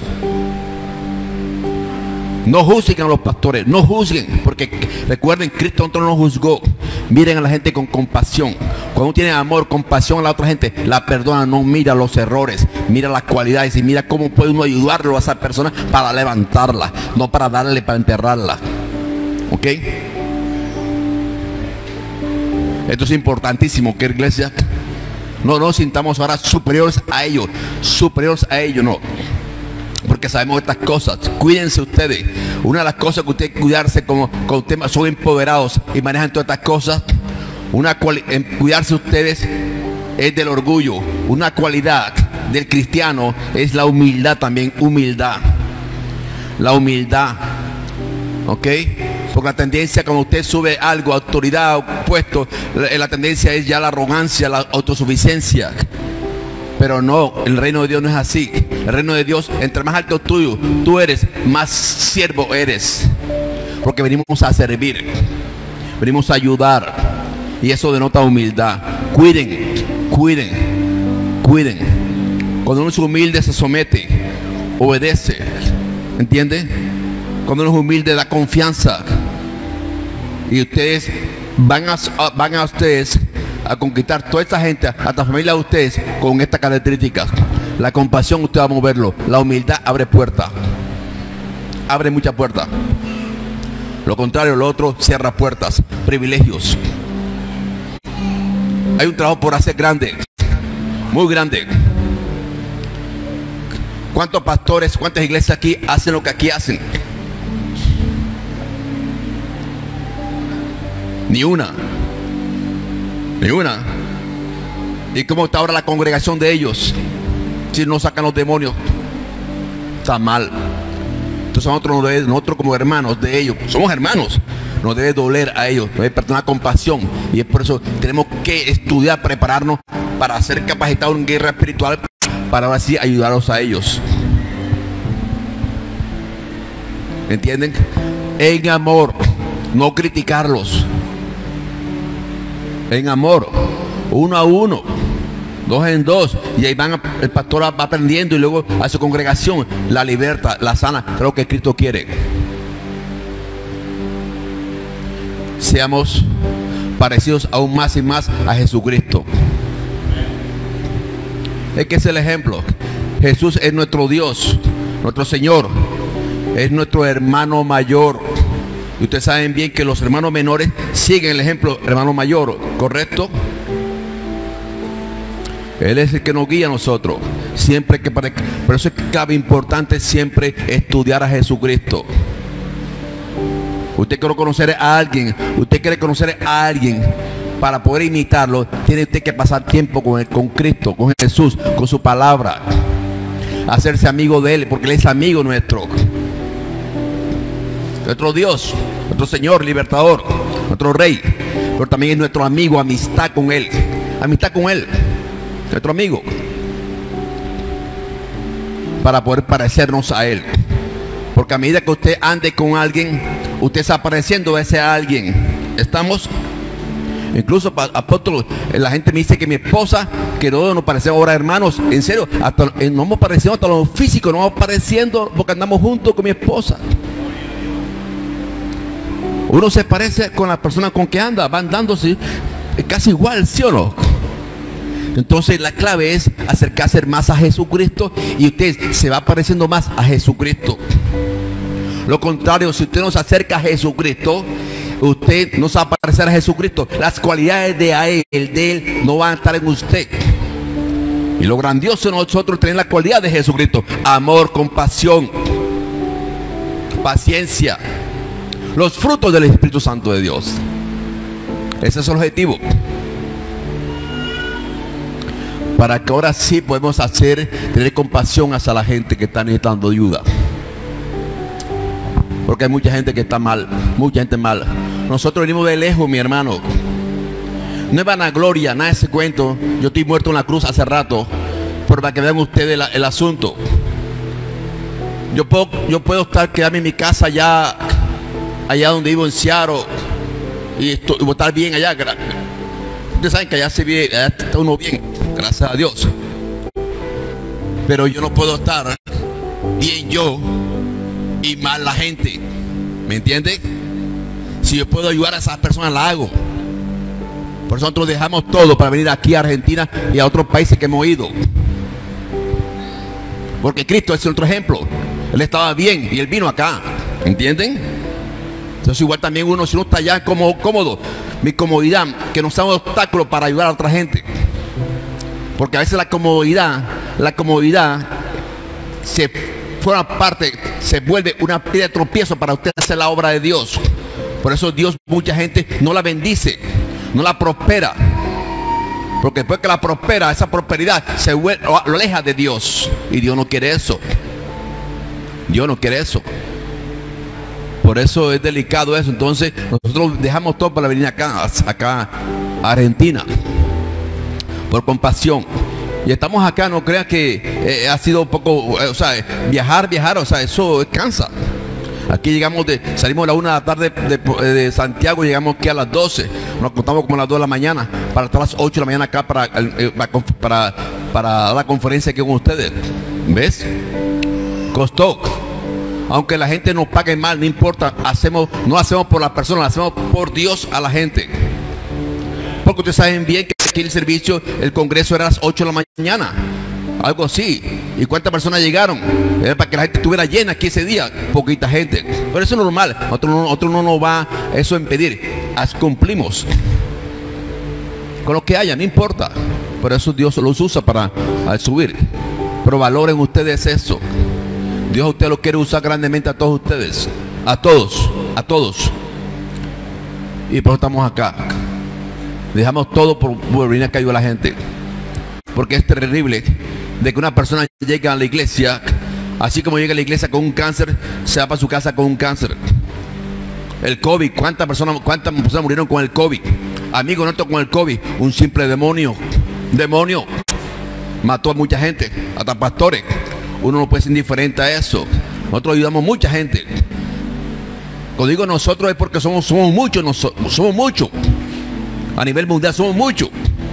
No juzguen a los pastores, no juzguen, porque recuerden, Cristo no nos juzgó. Miren a la gente con compasión. Cuando tiene amor, compasión a la otra gente, la perdona, no mira los errores, mira las cualidades y mira cómo puede uno ayudarlo a esa persona para levantarla, no para darle, para enterrarla. ¿Ok? Esto es importantísimo, que iglesia no nos sintamos ahora superiores a ellos, superiores a ellos, no. Porque sabemos estas cosas. Cuídense ustedes. Una de las cosas que ustedes cuidarse, como, como ustedes son empoderados y manejan todas estas cosas, una en cuidarse ustedes es del orgullo. Una cualidad del cristiano es la humildad también, humildad. La humildad. ¿Ok? Porque la tendencia, cuando usted sube algo, autoridad o puesto, la, la tendencia es ya la arrogancia, la autosuficiencia. Pero no, el reino de Dios no es así. El reino de Dios, entre más alto tuyo, tú eres, más siervo eres. Porque venimos a servir, venimos a ayudar. Y eso denota humildad. Cuiden, cuiden, cuiden. Cuando uno es humilde, se somete, obedece. ¿Entiende? Cuando uno es humilde, da confianza. Y ustedes van a, van a ustedes a conquistar toda esta gente, hasta la familia de ustedes, con estas características. La compasión, usted va a moverlo. La humildad abre puertas, abre muchas puertas. Lo contrario, lo otro cierra puertas, privilegios. Hay un trabajo por hacer grande, muy grande. ¿Cuántos pastores, cuántas iglesias aquí hacen lo que aquí hacen? Ni una. Ni una. ¿Y cómo está ahora la congregación de ellos? Si no sacan los demonios, está mal. Entonces nosotros, nosotros como hermanos de ellos, somos hermanos, nos debe doler a ellos, nos debe perdonar compasión. Y es por eso que tenemos que estudiar, prepararnos para ser capacitados en guerra espiritual, para ahora sí ayudarlos a ellos. ¿Entienden? En amor, no criticarlos. En amor, uno a uno, dos en dos, y ahí van, el pastor va aprendiendo y luego a su congregación la liberta, la sana, creo que Cristo quiere. Seamos parecidos aún más y más a Jesucristo. Es que es el ejemplo. Jesús es nuestro Dios, nuestro Señor, es nuestro hermano mayor. Y ustedes saben bien que los hermanos menores siguen el ejemplo del hermano mayor, ¿correcto? Él es el que nos guía a nosotros. Siempre que para, por eso es clave importante siempre estudiar a Jesucristo. Usted quiere conocer a alguien, usted quiere conocer a alguien para poder imitarlo, tiene usted que pasar tiempo con él, con Cristo, con Jesús, con su palabra. Hacerse amigo de él, porque él es amigo nuestro. Nuestro Dios, nuestro Señor, libertador, nuestro Rey, pero también es nuestro amigo, amistad con Él, amistad con Él. nuestro amigo, para poder parecernos a Él. Porque a medida que usted ande con alguien, usted está pareciendo a ese alguien. ¿Estamos? Incluso, apóstol, la gente me dice que mi esposa, que no nos parecemos ahora hermanos. En serio, hasta, nos hemos parecido hasta lo físico, nos vamos pareciendo porque andamos juntos con mi esposa. Uno se parece con la persona con que anda, van dándose casi igual, ¿sí o no? Entonces la clave es acercarse más a Jesucristo y usted se va pareciendo más a Jesucristo. Lo contrario, si usted no se acerca a Jesucristo, usted no se va a parecer a Jesucristo. Las cualidades de a él, de Él no van a estar en usted. Y lo grandioso de nosotros es tener la cualidad de Jesucristo: amor, compasión, paciencia, los frutos del Espíritu Santo de Dios. Ese es el objetivo, para que ahora sí podemos hacer, tener compasión hacia la gente que está necesitando ayuda. Porque hay mucha gente que está mal, mucha gente mal. Nosotros venimos de lejos, mi hermano. No es vanagloria, nada de ese cuento. Yo estoy muerto en la cruz hace rato, pero para que vean ustedes el, el asunto. Yo puedo, yo puedo estar, quedarme en mi casa allá, allá donde vivo en Seattle, y, esto, y estar bien allá. Ustedes saben que allá se vive, allá está uno bien, gracias a Dios. Pero yo no puedo estar bien yo y mal la gente, ¿me entiende? Si yo puedo ayudar a esas personas, la hago. Por eso nosotros dejamos todo para venir aquí a Argentina y a otros países que hemos ido, porque Cristo es nuestro ejemplo. Él estaba bien y Él vino acá, ¿entienden? Entonces igual también uno, si uno está allá como cómodo, mi comodidad, que no sea un obstáculo para ayudar a otra gente. Porque a veces la comodidad, la comodidad se forma parte, se vuelve una piedra de tropiezo para usted hacer la obra de Dios. Por eso Dios, mucha gente no la bendice, no la prospera, porque después que la prospera, esa prosperidad se vuelve, lo aleja de Dios, y Dios no quiere eso. Dios no quiere eso. Por eso es delicado eso. Entonces nosotros dejamos todo para venir acá, acá a Argentina, por compasión. Y estamos acá, no crean que eh, ha sido un poco, eh, o sea, viajar, viajar, o sea, eso cansa. Aquí llegamos de, salimos a la una de la tarde de, de, de Santiago, llegamos aquí a las doce, nos acostamos como a las dos de la mañana, para estar a las ocho de la mañana acá para, eh, para, para dar la conferencia aquí con ustedes. ¿Ves? Costó. Aunque la gente nos pague mal, no importa, hacemos, no hacemos por las personas, lo hacemos por Dios a la gente. Porque ustedes saben bien que aquí el servicio, el congreso era a las ocho de la mañana, algo así. ¿Y cuántas personas llegaron? Era para que la gente estuviera llena aquí ese día, poquita gente. Pero eso es normal, otro no, otro no nos va eso a impedir. As cumplimos con lo que haya, no importa. Por eso Dios los usa para subir. Pero valoren ustedes eso. Dios a usted lo quiere usar grandemente a todos ustedes, a todos, a todos. Y por eso estamos acá. Dejamos todo por, por venir acá a ayudar a la gente. Porque es terrible de que una persona llegue a la iglesia, así como llega a la iglesia con un cáncer, se va para su casa con un cáncer. El COVID, ¿cuántas personas, cuántas personas murieron con el COVID? Amigos nuestros con el COVID, un simple demonio, demonio. Mató a mucha gente, hasta pastores. Uno no puede ser indiferente a eso. Nosotros ayudamos a mucha gente. Cuando digo nosotros es porque somos, somos muchos, nosotros, somos muchos. A nivel mundial somos muchos.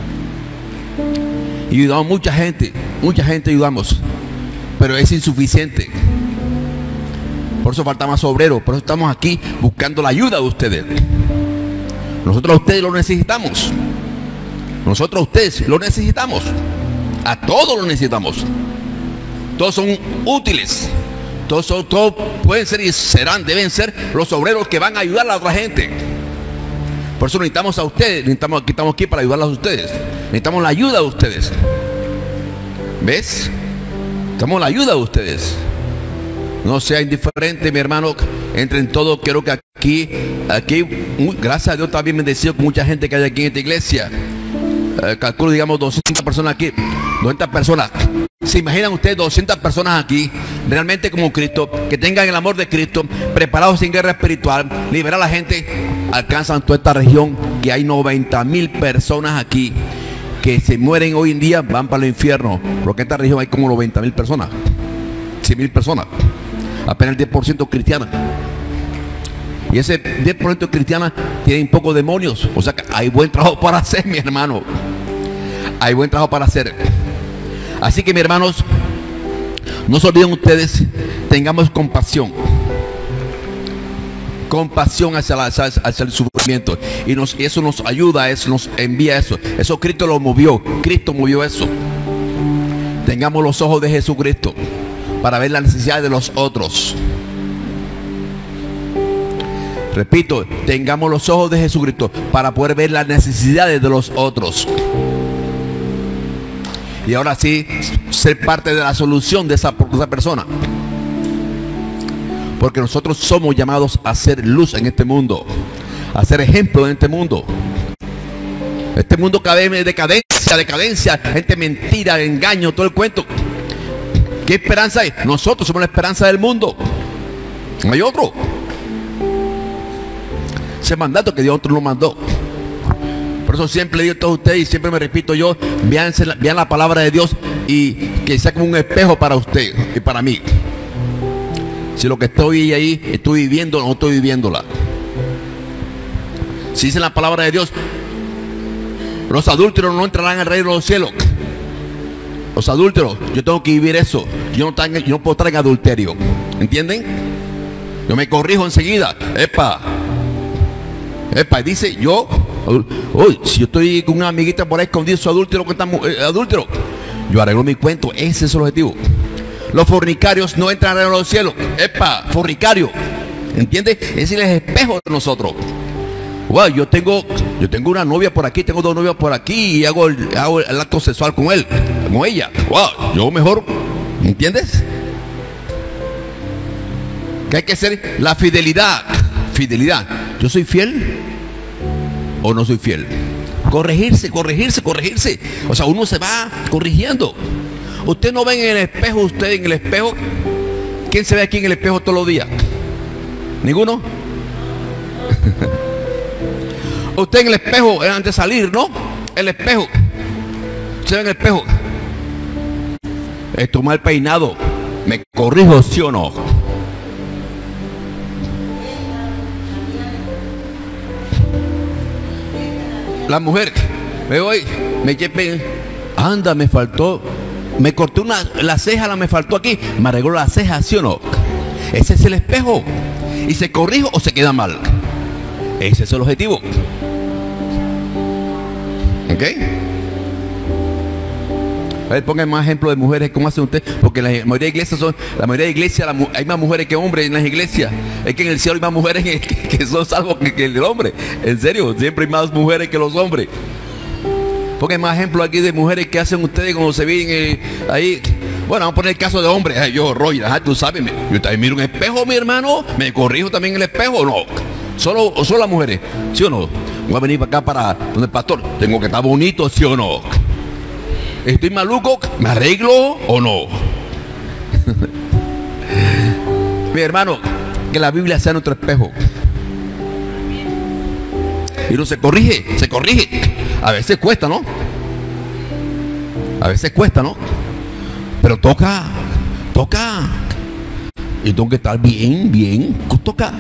Y ayudamos a mucha gente, mucha gente ayudamos. Pero es insuficiente. Por eso falta más obreros. Por eso estamos aquí buscando la ayuda de ustedes. Nosotros a ustedes lo necesitamos. Nosotros a ustedes lo necesitamos. A todos lo necesitamos. Todos son útiles. Todos, son, todos pueden ser y serán, deben ser los obreros que van a ayudar a la otra gente. Por eso necesitamos a ustedes. Necesitamos, aquí estamos aquí para ayudarlos a ustedes. Necesitamos la ayuda de ustedes. ¿Ves? Necesitamos la ayuda de ustedes. No sea indiferente, mi hermano. Entre en todo. Quiero que aquí, aquí, muy, gracias a Dios, está bien bendecido con mucha gente que hay aquí en esta iglesia. Eh, calculo, digamos, doscientas personas aquí. doscientas personas. ¿Se imaginan ustedes doscientas personas aquí, realmente como Cristo, que tengan el amor de Cristo, preparados en guerra espiritual, liberar a la gente? Alcanzan toda esta región, que hay noventa mil personas aquí, que se mueren hoy en día van para el infierno, porque en esta región hay como noventa mil personas, cien mil personas, apenas el diez por ciento cristiana. Y ese diez por ciento cristiana tiene un poco demonios. O sea que hay buen trabajo para hacer, mi hermano. Hay buen trabajo para hacer. Así que, mis hermanos, no se olviden ustedes, tengamos compasión. Compasión hacia, la, hacia, hacia el sufrimiento. Y nos, eso nos ayuda, eso nos envía eso. Eso Cristo lo movió. Cristo movió eso. Tengamos los ojos de Jesucristo para ver las necesidades de los otros. Repito, tengamos los ojos de Jesucristo para poder ver las necesidades de los otros. Y ahora sí, ser parte de la solución de esa, de esa persona. Porque nosotros somos llamados a ser luz en este mundo, a ser ejemplo en este mundo. Este mundo cae en decadencia, decadencia, gente mentira, engaño, todo el cuento. ¿Qué esperanza hay? Nosotros somos la esperanza del mundo. No hay otro. Ese mandato que Dios otro nos mandó. Por eso siempre le digo a todos ustedes y siempre me repito yo, vean la, vean la palabra de Dios y que sea como un espejo para usted y para mí. Si lo que estoy ahí estoy viviendo o no estoy viviéndola. Si dice la palabra de Dios, los adúlteros no entrarán al reino de los cielos. Los adúlteros, yo tengo que vivir eso. Yo no, tengo, yo no puedo estar en adulterio. ¿Entienden? Yo me corrijo enseguida. Epa. Epa, dice yo, uy, si yo estoy con una amiguita por ahí escondido su adúltero, que está eh, adúltero, yo arreglo mi cuento. Ese es el objetivo. Los fornicarios no entran en los cielos. Epa, fornicario. ¿Entiendes? Ese es el espejo de nosotros. Wow, yo tengo, yo tengo una novia por aquí, tengo dos novias por aquí y hago el, hago el acto sexual con él, con ella. Wow, yo mejor, ¿entiendes? Que hay que ser la fidelidad. Fidelidad. ¿Yo soy fiel o no soy fiel? Corregirse, corregirse, corregirse. O sea, uno se va corrigiendo. Usted no ve en el espejo, usted en el espejo. ¿Quién se ve aquí en el espejo todos los días? ¿Ninguno? Usted en el espejo, antes de salir, ¿no? El espejo. Se ve en el espejo. Esto mal peinado. ¿Me corrijo, sí o no? La mujer, me voy, me llevé, anda, me faltó, me corté una, la ceja, la me faltó aquí, me arregló la ceja, ¿sí o no? Ese es el espejo. ¿Y se corrijo o se queda mal? Ese es el objetivo. ¿Ok? A ver, pongan más ejemplos de mujeres. ¿Cómo hacen ustedes? Porque la mayoría de iglesias son, la mayoría de iglesias, la, hay más mujeres que hombres en las iglesias. Es que en el cielo hay más mujeres que, que, que son salvos que, que el hombre. En serio, siempre hay más mujeres que los hombres. Pongan más ejemplos aquí de mujeres que hacen ustedes cuando se ven eh, ahí. Bueno, vamos a poner el caso de hombres. Ay, yo, Roy, ajá, tú sabes, me, yo también miro un espejo, mi hermano. ¿Me corrijo también el espejo o no? Solo, o solo las mujeres, ¿sí o no? Voy a venir para acá para donde el pastor. Tengo que estar bonito, ¿sí o no? ¿Estoy maluco? ¿Me arreglo o no? Mi hermano, que la Biblia sea nuestro espejo. Y uno se corrige, se corrige. A veces cuesta, ¿no? A veces cuesta, ¿no? Pero toca, toca. Y tengo que estar bien, bien, toca.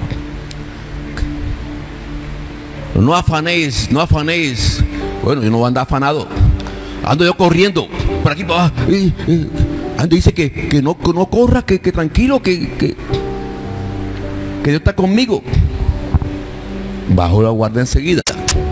No afanéis, no afanéis. Bueno, yo no voy a andar afanado. Ando yo corriendo por aquí para abajo. Eh, eh. Ando dice que, que, no, que no corra, que, que tranquilo, que, que, que Dios está conmigo. Bajo la guardia enseguida.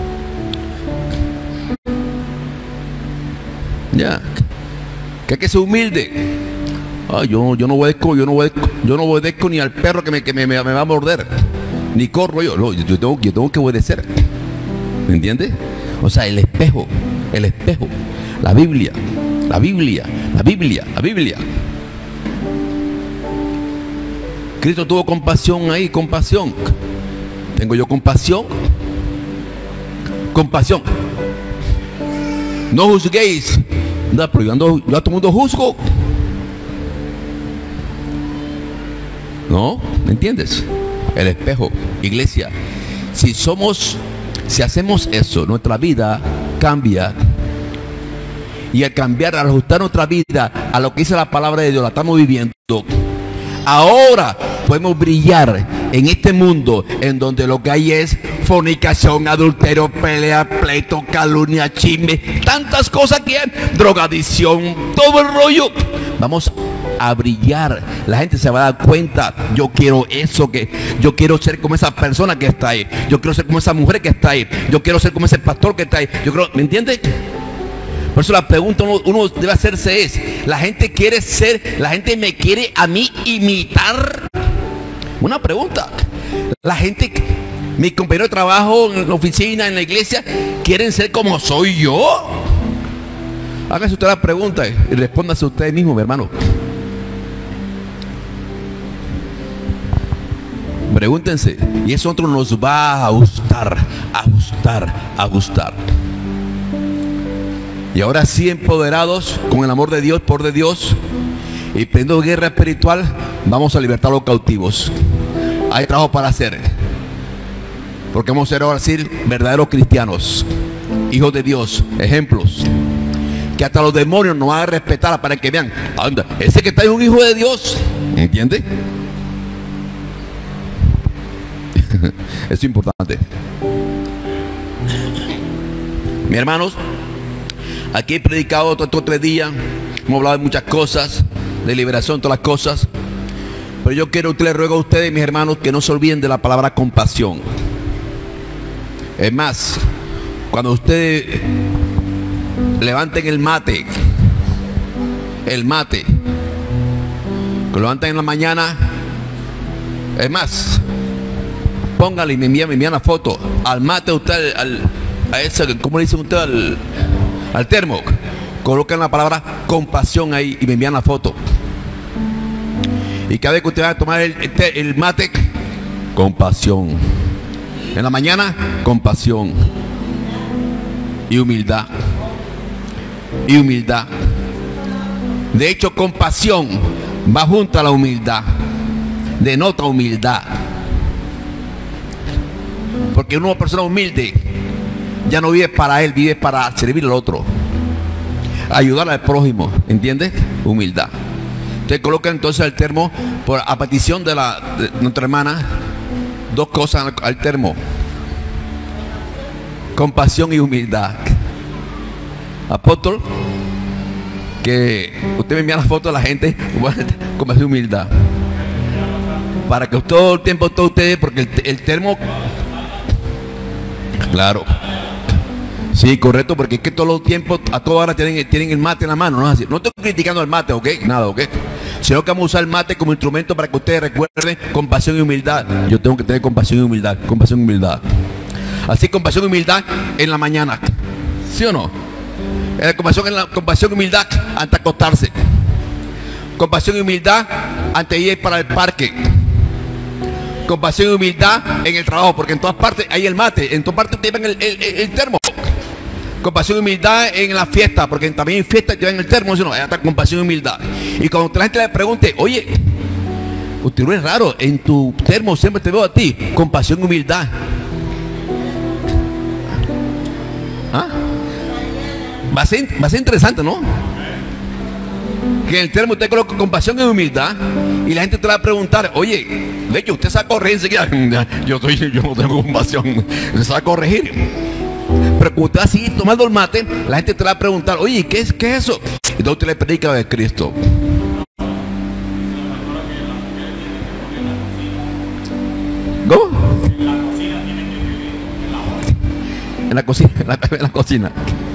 Ya. Que hay que ser humilde. Ah, yo, yo no obedezco, yo no obedezco, yo no obedezco ni al perro que me, que me, me, me va a morder. Ni corro yo. No, yo, tengo, yo tengo que obedecer. ¿Me entiendes? O sea, el espejo. El espejo. La Biblia. La Biblia. La Biblia. La Biblia. Cristo tuvo compasión ahí. Compasión. ¿Tengo yo compasión? Compasión. No juzguéis. No, pero yo, ando, yo a todo el mundo juzgo. ¿No? ¿Me entiendes? El espejo. Iglesia. Si somos, si hacemos eso, nuestra vida cambia y al cambiar, al ajustar nuestra vida a lo que dice la palabra de Dios, la estamos viviendo. Ahora podemos brillar en este mundo en donde lo que hay es fornicación, adulterio, pelea, pleito, calumnia, chisme, tantas cosas que hay, drogadicción, todo el rollo. Vamos a brillar. La gente se va a dar cuenta. Yo quiero eso, que yo quiero ser como esa persona que está ahí. Yo quiero ser como esa mujer que está ahí. Yo quiero ser como ese pastor que está ahí. Yo creo, ¿me entiendes? Por eso la pregunta uno, uno debe hacerse es, la gente quiere ser, la gente me quiere a mí imitar. Una pregunta. La gente, mi compañero de trabajo, en la oficina, en la iglesia, quieren ser como soy yo. Hágase usted la pregunta y respóndase usted mismo, mi hermano. Pregúntense, y eso otro nos va a gustar, a gustar, a gustar. Y ahora sí, empoderados con el amor de Dios, por de Dios, y prendiendo guerra espiritual, vamos a libertar a los cautivos. Hay trabajo para hacer, porque vamos a ser ahora sí verdaderos cristianos, hijos de Dios, ejemplos, que hasta los demonios nos van a respetar para que vean, anda, ese que está es un hijo de Dios, ¿entiende? Eso es importante. Mis hermanos, aquí he predicado estos tres días, hemos hablado de muchas cosas, de liberación, todas las cosas, pero yo quiero, les ruego a ustedes, mis hermanos, que no se olviden de la palabra compasión. Es más, cuando ustedes levanten el mate, el mate, que lo levanten en la mañana, es más, póngale y me envían, me envían la foto al mate, usted, al, a ese, ¿cómo le dicen usted? Al, al termo, colocan la palabra compasión ahí y me envían la foto. Y cada vez que usted va a tomar el, el, el mate, compasión. En la mañana, compasión. Y humildad. Y humildad. De hecho, compasión va junto a la humildad. Denota humildad. Porque una persona humilde ya no vive para él, vive para servir al otro, ayudar al prójimo, ¿entiendes? Humildad. Usted coloca entonces el termo, por, a petición de, la, de nuestra hermana, dos cosas al, al termo: compasión y humildad. Apóstol, que usted me envía la foto a la gente con esa humildad, para que todo el tiempo, todos ustedes, porque el, el termo, claro, sí, correcto, porque es que todos los tiempos, a toda hora tienen, tienen el mate en la mano, no es así. No estoy criticando el mate, ok, nada, ok, sino que vamos a usar el mate como instrumento para que ustedes recuerden compasión y humildad. Yo tengo que tener compasión y humildad, compasión y humildad. Así, compasión y humildad en la mañana, ¿sí o no? La compasión, en la compasión y humildad antes de acostarse. Compasión y humildad antes de ir para el parque. Compasión y humildad en el trabajo, porque en todas partes hay el mate, en todas partes llevan el, el, el, el termo. Compasión y humildad en la fiesta, porque también en fiesta llevan el termo, ¿sí? No, hay hasta compasión y humildad. Y cuando la gente le pregunte, oye, usted no es raro, en tu termo siempre te veo a ti, compasión y humildad. ¿Ah? Va a ser, va a ser interesante, ¿no? Que en el termo usted coloca compasión y humildad y la gente te va a preguntar, oye, de hecho usted se va a corregir enseguida. Yo, soy, yo no tengo compasión, se va a corregir. Pero cuando usted va a seguir tomando el mate, la gente te va a preguntar, oye, ¿qué es, qué es eso? Y entonces usted le predica de Cristo. ¿Cómo? En la cocina, en la, en la cocina.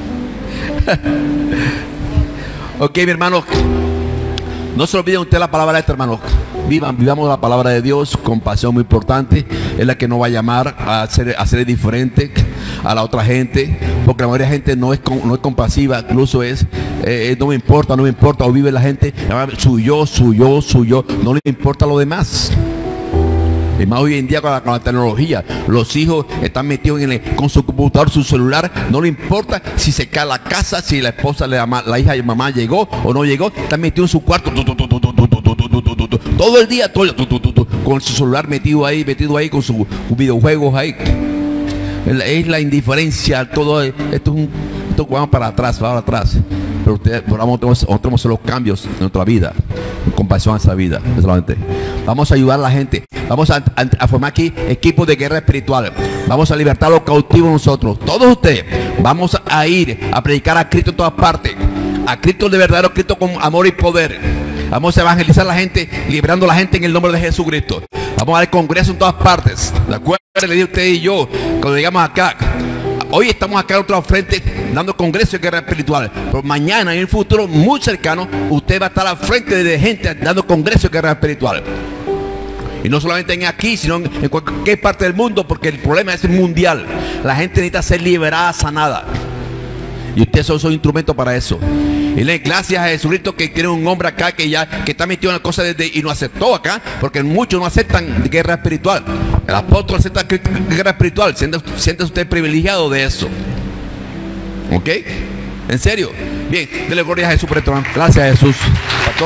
Ok, mi hermano, no se olviden usted la palabra de este, hermano. Vivan, vivamos la palabra de Dios, compasión muy importante, es la que nos va a llamar a ser, a ser diferente a la otra gente, porque la mayoría de la gente no es, no es compasiva, incluso es, eh, no me importa, no me importa, o vive la gente, su yo, su yo, su yo, no le importa lo demás. Y más hoy en día con la, con la tecnología, los hijos están metidos en el, con su computador, su celular, no le importa si se cae la casa, si la esposa, la, la hija y mamá llegó o no llegó, están metidos en su cuarto todo el día, todo el, con su celular metido ahí, metido ahí con sus videojuegos ahí. Es la indiferencia, todo esto es un, esto vamos para atrás, para atrás. pero ustedes, vamos a hacer los cambios en nuestra vida, en compasión a esa vida, solamente. Vamos a ayudar a la gente, vamos a, a, a formar aquí equipos de guerra espiritual, vamos a libertar a los cautivos nosotros, todos ustedes, vamos a ir a predicar a Cristo en todas partes, a Cristo de verdadero Cristo con amor y poder. Vamos a evangelizar a la gente, liberando a la gente en el nombre de Jesucristo. Vamos a dar congreso en todas partes, ¿de acuerdo? Le dije a usted y yo, cuando llegamos acá, hoy estamos acá en otro frente dando congreso de guerra espiritual, pero mañana en el futuro muy cercano usted va a estar al frente de gente dando congreso de guerra espiritual, y no solamente en aquí, sino en cualquier parte del mundo, porque el problema es mundial. La gente necesita ser liberada, sanada, y ustedes son, son instrumentos para eso. Y le gracias a Jesucristo que tiene un hombre acá que ya que está metido en la cosa desde, y no aceptó acá, porque muchos no aceptan guerra espiritual. El apóstol acepta guerra espiritual. Siente usted privilegiado de eso. ¿Ok? ¿En serio? Bien, dele gloria a Jesús por esto. Gracias a Jesús, pastor.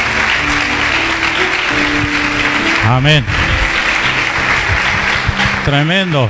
Amén. Tremendo.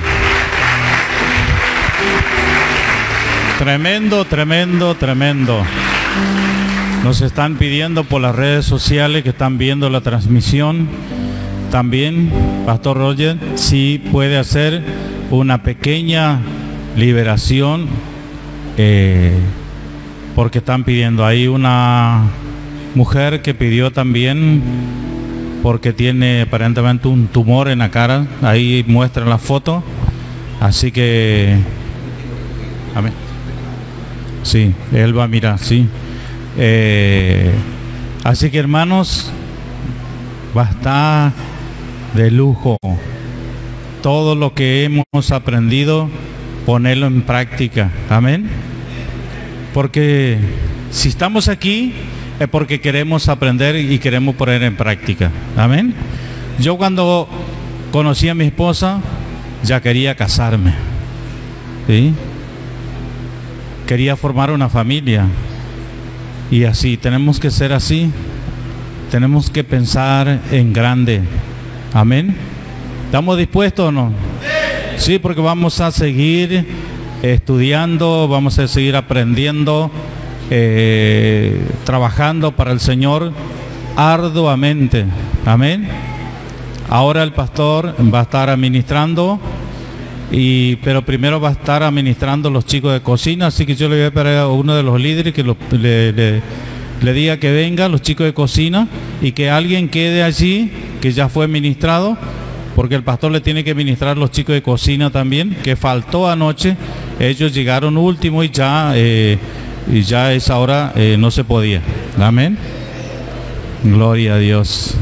Tremendo, tremendo, tremendo. Nos están pidiendo por las redes sociales que están viendo la transmisión. También, Pastor Roger, si puede hacer una pequeña liberación, eh, porque están pidiendo. Hay una mujer que pidió también, porque tiene aparentemente un tumor en la cara. Ahí muestran la foto. Así que, amén. Sí, él va a mirar, sí. Eh, así que, hermanos, va a estar de lujo. Todo lo que hemos aprendido, ponerlo en práctica. Amén. Porque si estamos aquí es porque queremos aprender y queremos poner en práctica. Amén. Yo cuando conocí a mi esposa ya quería casarme, ¿sí? Quería formar una familia. Y así, tenemos que ser así. Tenemos que pensar en grande. Amén. ¿Estamos dispuestos o no? Sí, porque vamos a seguir estudiando, vamos a seguir aprendiendo, eh, trabajando para el Señor arduamente. Amén. Ahora el pastor va a estar administrando, y, pero primero va a estar administrando los chicos de cocina, así que yo le voy a pedir a uno de los líderes que lo, le, le, le diga que venga, los chicos de cocina, y que alguien quede allí, que ya fue ministrado, porque el pastor le tiene que ministrar a los chicos de cocina también, que faltó anoche. Ellos llegaron último y ya, eh, y ya a esa hora eh, no se podía. Amén. Gloria a Dios.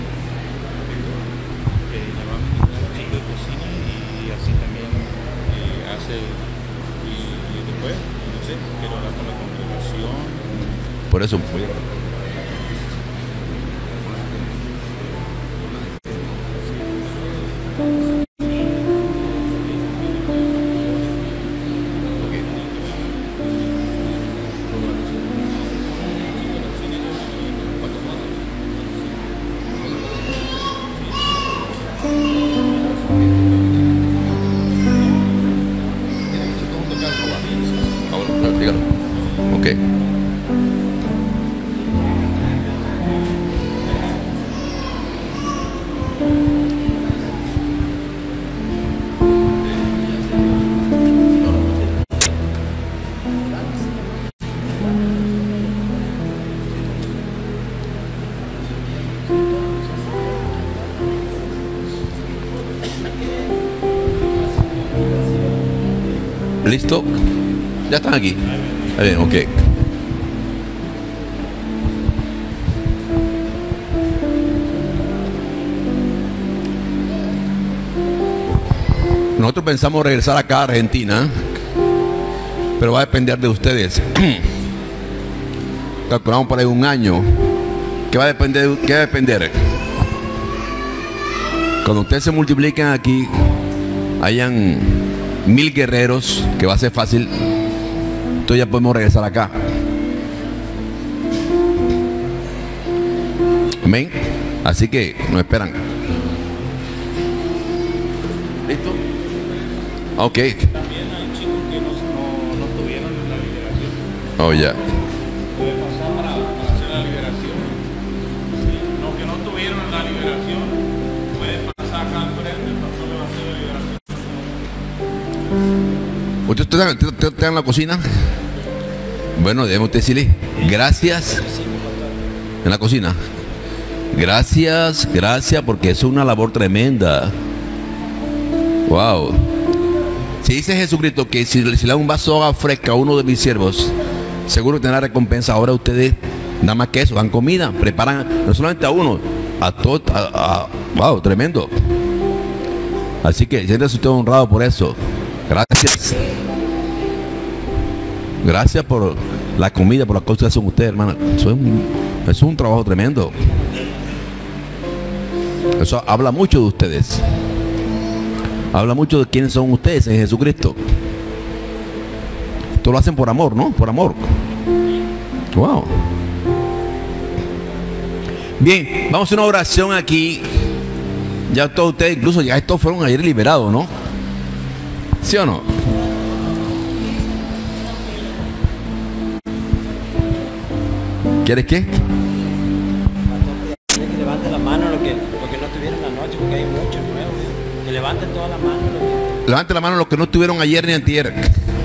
Por eso ok. ¿Listo? Ya están aquí. Está bien, ok. Nosotros pensamos regresar acá a Argentina, pero va a depender de ustedes. Calculamos por ahí un año. ¿Qué va a depender? ¿Qué va a depender? Cuando ustedes se multiplican aquí, hayan mil guerreros, que va a ser fácil, entonces ya podemos regresar acá. Amén. Así que nos esperan. ¿Listo? Ok. También hay chicos que no, no, no tuvieron la liberación. Oh, ya. ¿Usted está, usted está en la cocina? Bueno, debemos decirle gracias en la cocina. Gracias, gracias, porque es una labor tremenda. Wow. Si dice Jesucristo que si, si le da un vaso de agua fresca a uno de mis siervos, seguro tendrá recompensa. Ahora ustedes, nada más que eso, dan comida, preparan, no solamente a uno, a todo, a, a, wow, tremendo. Así que siéntese usted honrado por eso. Gracias. Gracias por la comida, por las cosas que hacen ustedes, hermana. Eso es un, eso es un trabajo tremendo. Eso habla mucho de ustedes. Habla mucho de quiénes son ustedes en Jesucristo. Esto lo hacen por amor, ¿no? Por amor. Wow. Bien, vamos a hacer una oración aquí. Ya todos ustedes, incluso ya estos fueron ayer liberados, ¿no? ¿Sí o no? ¿Quieres qué? Que levanten la mano lo que, lo que no tuvieron la noche, porque hay muchos nuevos. Que levanten toda la mano. Lo que... Levanten la mano los que no estuvieron ayer ni antier.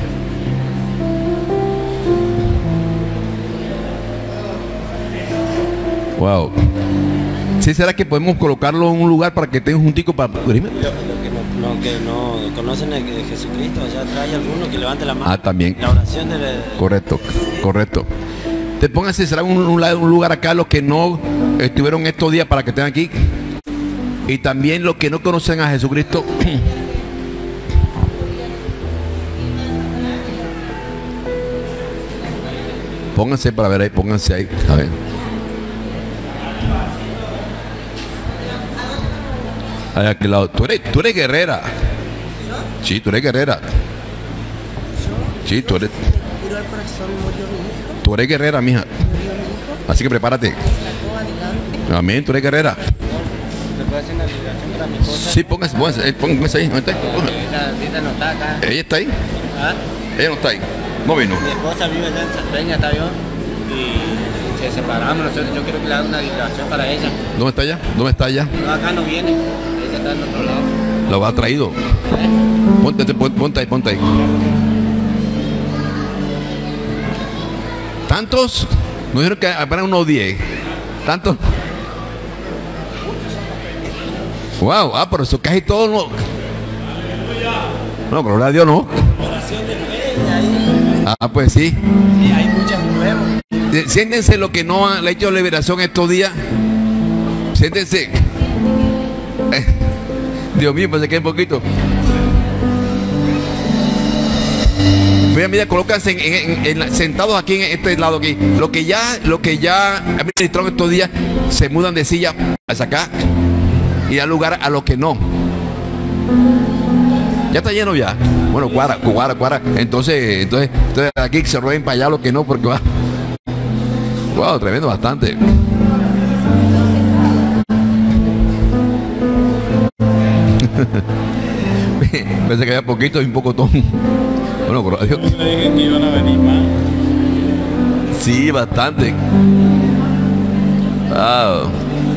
Wow. ¿Sí será que podemos colocarlo en un lugar para que estén juntico para cubrirme? Lo, lo que no, no, que no conocen de Jesucristo, allá trae alguno que levante la mano. Ah, también. La oración de... de... Correcto, correcto. Te pónganse, será un, un, un lugar acá los que no estuvieron estos días para que estén aquí. Y también los que no conocen a Jesucristo. Pónganse para ver ahí, pónganse ahí. A ver. Ahí a aquel lado. Tú eres, tú eres guerrera. Sí, tú eres guerrera. Sí, tú eres. Tú eres guerrera, mija. Así que prepárate. Amén, tú eres guerrera. ¿Se puede hacer una liberación para mi esposa? Sí, póngase, póngase, póngase ahí. ¿Dónde está? Póngase. Ahorita no está acá. Ella está ahí. ¿Ah? Ella no está ahí. No vino. Mi esposa vive allá en Salteña, ¿está bien? Y se separamos nosotros. Yo quiero que le haga una liberación para ella. ¿Dónde está ella? ¿Dónde está ella? No, acá no viene. Ella está en otro lado. Lo ha traído. Ponte, ponte ahí, ponte ahí. ¿Tantos? No dijeron que apenas unos diez. ¿Tantos? Wow, ah, pero eso casi todo no. No, gloria a Dios, no. Oración de fe, ahí. Ah, pues sí. Sí, hay muchas nuevas. Siéntense los que no han hecho liberación estos días. Siéntense. Eh, Dios mío, pues se queda un poquito. Mira, mira, colócanse en, en, en, en, sentados aquí en este lado aquí. Lo que ya, lo que ya administraron estos días se mudan de silla hacia acá y dan lugar a los que no. Ya está lleno ya. Bueno, cuadra, cuadra, cuadra. Entonces, entonces, entonces aquí se rueden para allá los que no, porque va. Wow, tremendo, bastante. Pensé que había poquito y un poco ton. Bueno, por Dios. Le dije que iban a venir más. Sí, bastante. Wow.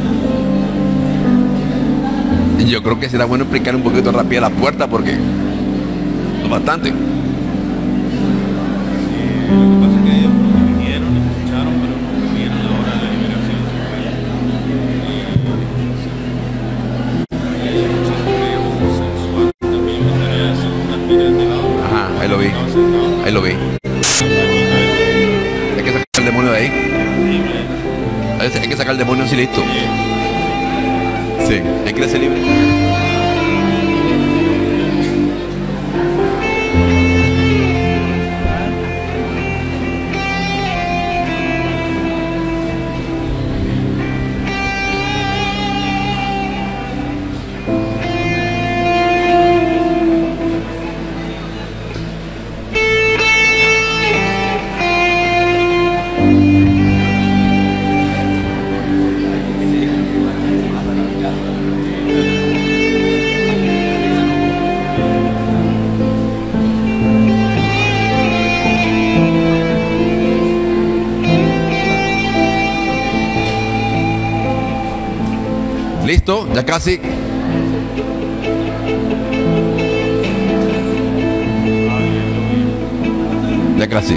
Yo creo que será bueno explicar un poquito rápido la puerta porque bastante. Sí, lo que pasa es que ellos vinieron, escucharon, pero no vieron la hora de la liberación. Ajá, ahí lo vi. Ahí lo vi. Hay que sacar el demonio de ahí. Hay que sacar el demonio así listo. Sí, hay que ser libre. Listo, ya casi. casi.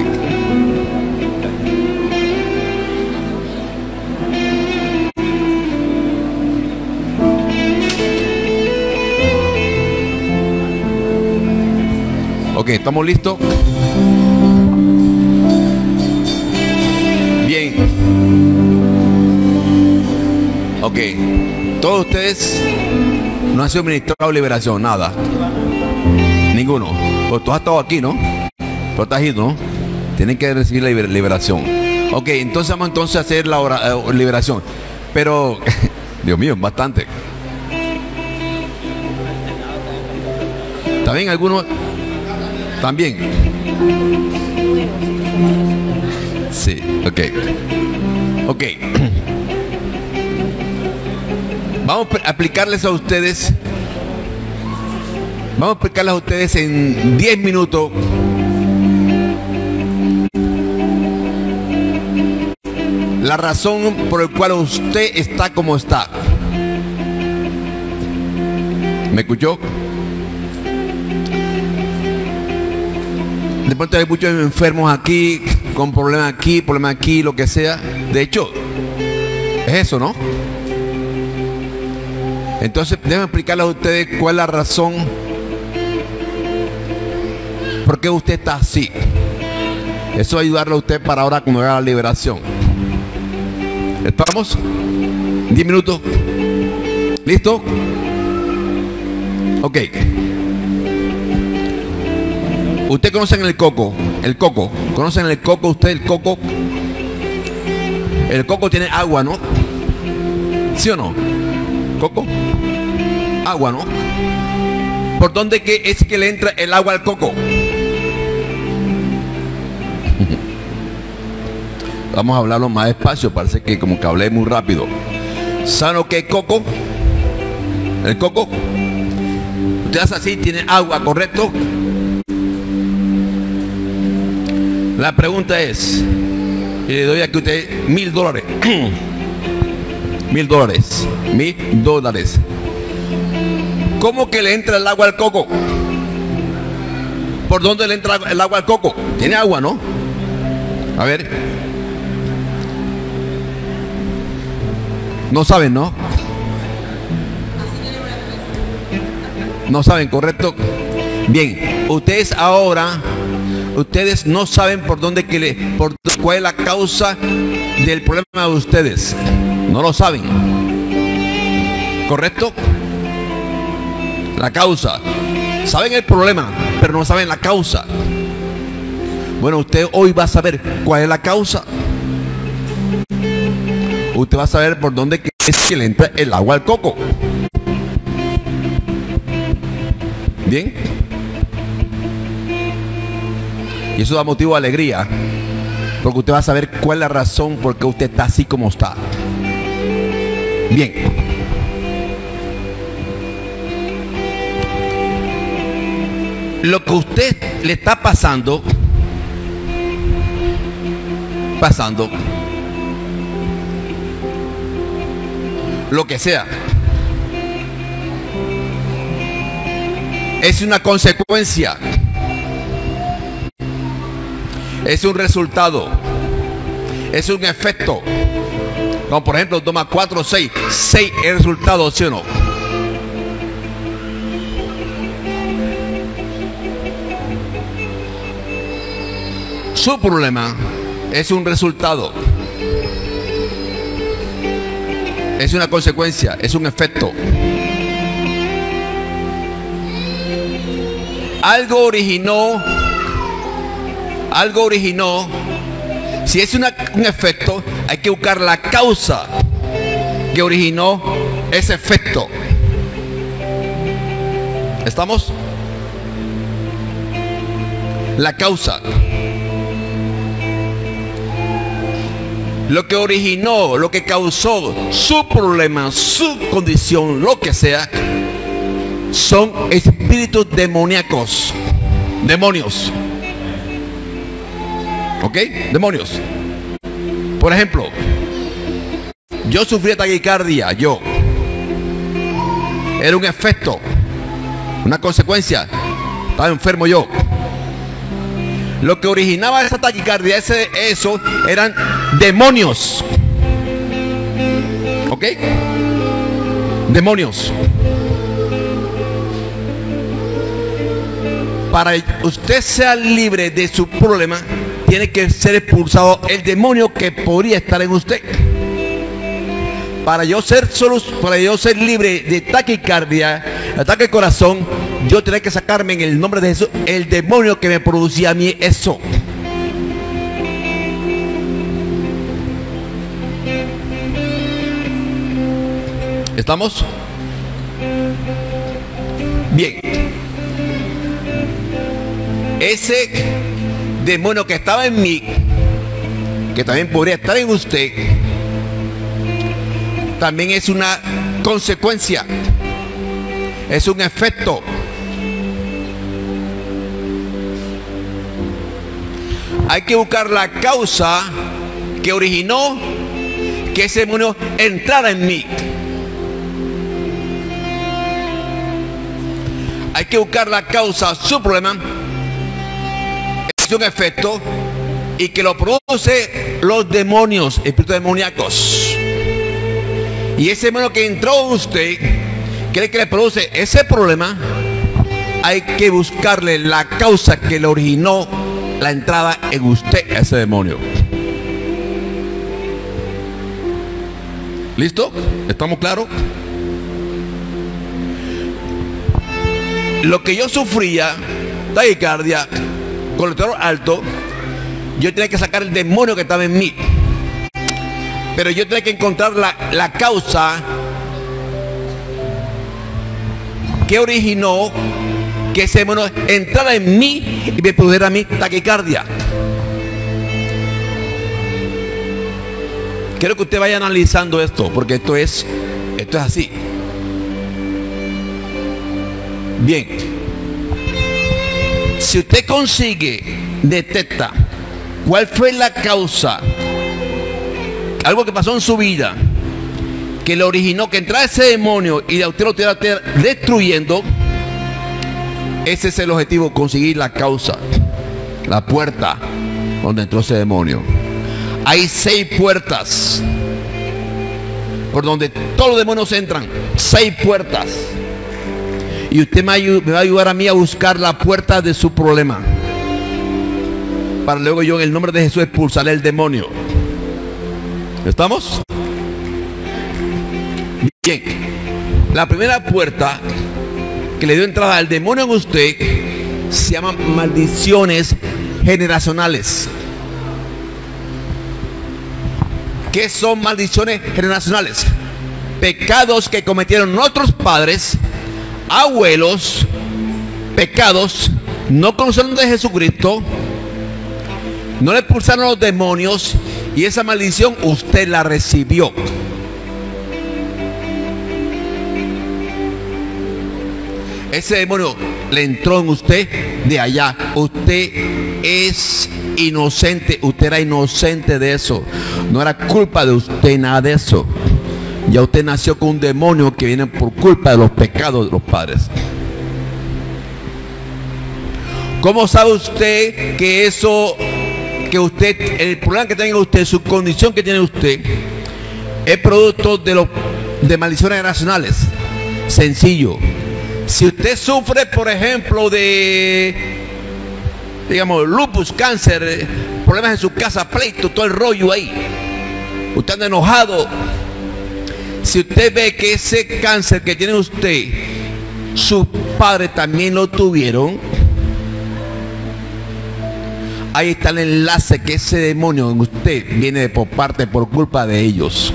Ok, ¿estamos listos? Bien. Ok. Todos ustedes no han sido ministrados liberación, nada. Ninguno. Pues tú has estado aquí, ¿no? Pero estás ido, ¿no? Tienen que recibir la liberación. Ok, entonces vamos entonces a hacer la ora, eh, liberación. Pero, Dios mío, bastante. ¿También algunos? También. Sí, ok. Ok. Vamos a aplicarles a ustedes. Vamos a explicarles a ustedes en diez minutos la razón por la cual usted está como está. ¿Me escuchó? De pronto hay muchos enfermos aquí, con problemas aquí, problemas aquí, lo que sea. De hecho, es eso, ¿no? Entonces, déjenme explicarles a ustedes cuál es la razón por qué usted está así. Eso va a ayudarle a usted para ahora cuando haga la liberación. ¿Estamos? diez minutos. ¿Listo? Ok. ¿Usted conocen el coco? El coco. ¿Conocen el coco? ¿Usted el coco? El coco tiene agua, ¿no? ¿Sí o no? ¿Coco? Agua, ¿no? ¿Por dónde que es que le entra el agua al coco? Vamos a hablarlo más despacio, parece que como que hablé muy rápido. ¿Saben lo que es coco? El coco. Usted hace así, tiene agua, ¿correcto? La pregunta es, y le doy aquí a usted mil dólares. Mil dólares. Mil dólares. ¿Cómo que le entra el agua al coco? ¿Por dónde le entra el agua al coco? Tiene agua, ¿no? A ver. No saben, ¿no? No saben, ¿correcto? Bien, ustedes ahora, ustedes no saben por dónde que le, por cuál es la causa del problema de ustedes. No lo saben. ¿Correcto? La causa. Saben el problema, pero no saben la causa. Bueno, usted hoy va a saber cuál es la causa. Usted va a saber por dónde es que le entra el agua al coco. ¿Bien? Y eso da motivo de alegría, porque usted va a saber cuál es la razón por qué usted está así como está. Bien. Lo que usted le está pasando, pasando, lo que sea, es una consecuencia, es un resultado, es un efecto. Como por ejemplo, toma cuatro, seis, seis es el resultado, ¿sí o no? Su problema es un resultado, es una consecuencia, es un efecto. Algo originó, algo originó. Si es una, un efecto, hay que buscar la causa que originó ese efecto. ¿Estamos? La causa. Lo que originó, lo que causó su problema, su condición, lo que sea, son espíritus demoníacos. Demonios. ¿Ok? Demonios. Por ejemplo, yo sufrí taquicardia, yo. Era un efecto, una consecuencia. Estaba enfermo yo. Lo que originaba esa taquicardia, ese, eso, eran demonios. ¿Ok? Demonios. Para usted sea libre de su problema, tiene que ser expulsado el demonio que podría estar en usted. Para yo ser solo, para yo ser libre de taquicardia, ataque al corazón, yo tenía que sacarme en el nombre de Jesús el demonio que me producía a mí eso. ¿Estamos? Bien. Ese demonio que estaba en mí, que también podría estar en usted, también es una consecuencia, es un efecto. Hay que buscar la causa que originó que ese demonio entrara en mí. Hay que buscar la causa, su problema es un efecto y que lo produce los demonios, espíritus demoníacos. Y ese demonio que entró en usted, que es el que le produce ese problema, hay que buscarle la causa que le originó la entrada en usted a ese demonio. ¿Listo? ¿Estamos claros? Lo que yo sufría, taquicardia, colesterol alto, yo tenía que sacar el demonio que estaba en mí. Pero yo tenía que encontrar la, la causa que originó que ese demonio entrara en mí y me produjera a mí taquicardia. Quiero que usted vaya analizando esto, porque esto es, esto es así. Bien. Si usted consigue, detecta cuál fue la causa, algo que pasó en su vida, que le originó que entrara ese demonio y a usted lo estuviera destruyendo, ese es el objetivo, conseguir la causa, la puerta donde entró ese demonio. Hay seis puertas por donde todos los demonios entran, seis puertas. Y usted me va a ayudar a mí a buscar la puerta de su problema, para luego yo en el nombre de Jesús expulsarle el demonio. ¿Estamos? Bien. La primera puerta que le dio entrada al demonio en usted se llama maldiciones generacionales. ¿Qué son maldiciones generacionales? Pecados que cometieron nuestros padres, abuelos, pecados, no conocieron de Jesucristo, no le expulsaron los demonios y esa maldición usted la recibió. Ese demonio le entró en usted de allá. Usted es inocente, usted era inocente de eso. No era culpa de usted nada de eso. Ya usted nació con un demonio que viene por culpa de los pecados de los padres. ¿Cómo sabe usted que eso, que usted, el problema que tenga usted, su condición que tiene usted, es producto de, los, de maldiciones generacionales? Sencillo. Si usted sufre, por ejemplo, de, digamos, lupus, cáncer, problemas en su casa, pleito, todo el rollo ahí, usted anda enojado. Si usted ve que ese cáncer que tiene usted, sus padres también lo tuvieron, ahí está el enlace que ese demonio en usted viene por parte, por culpa de ellos.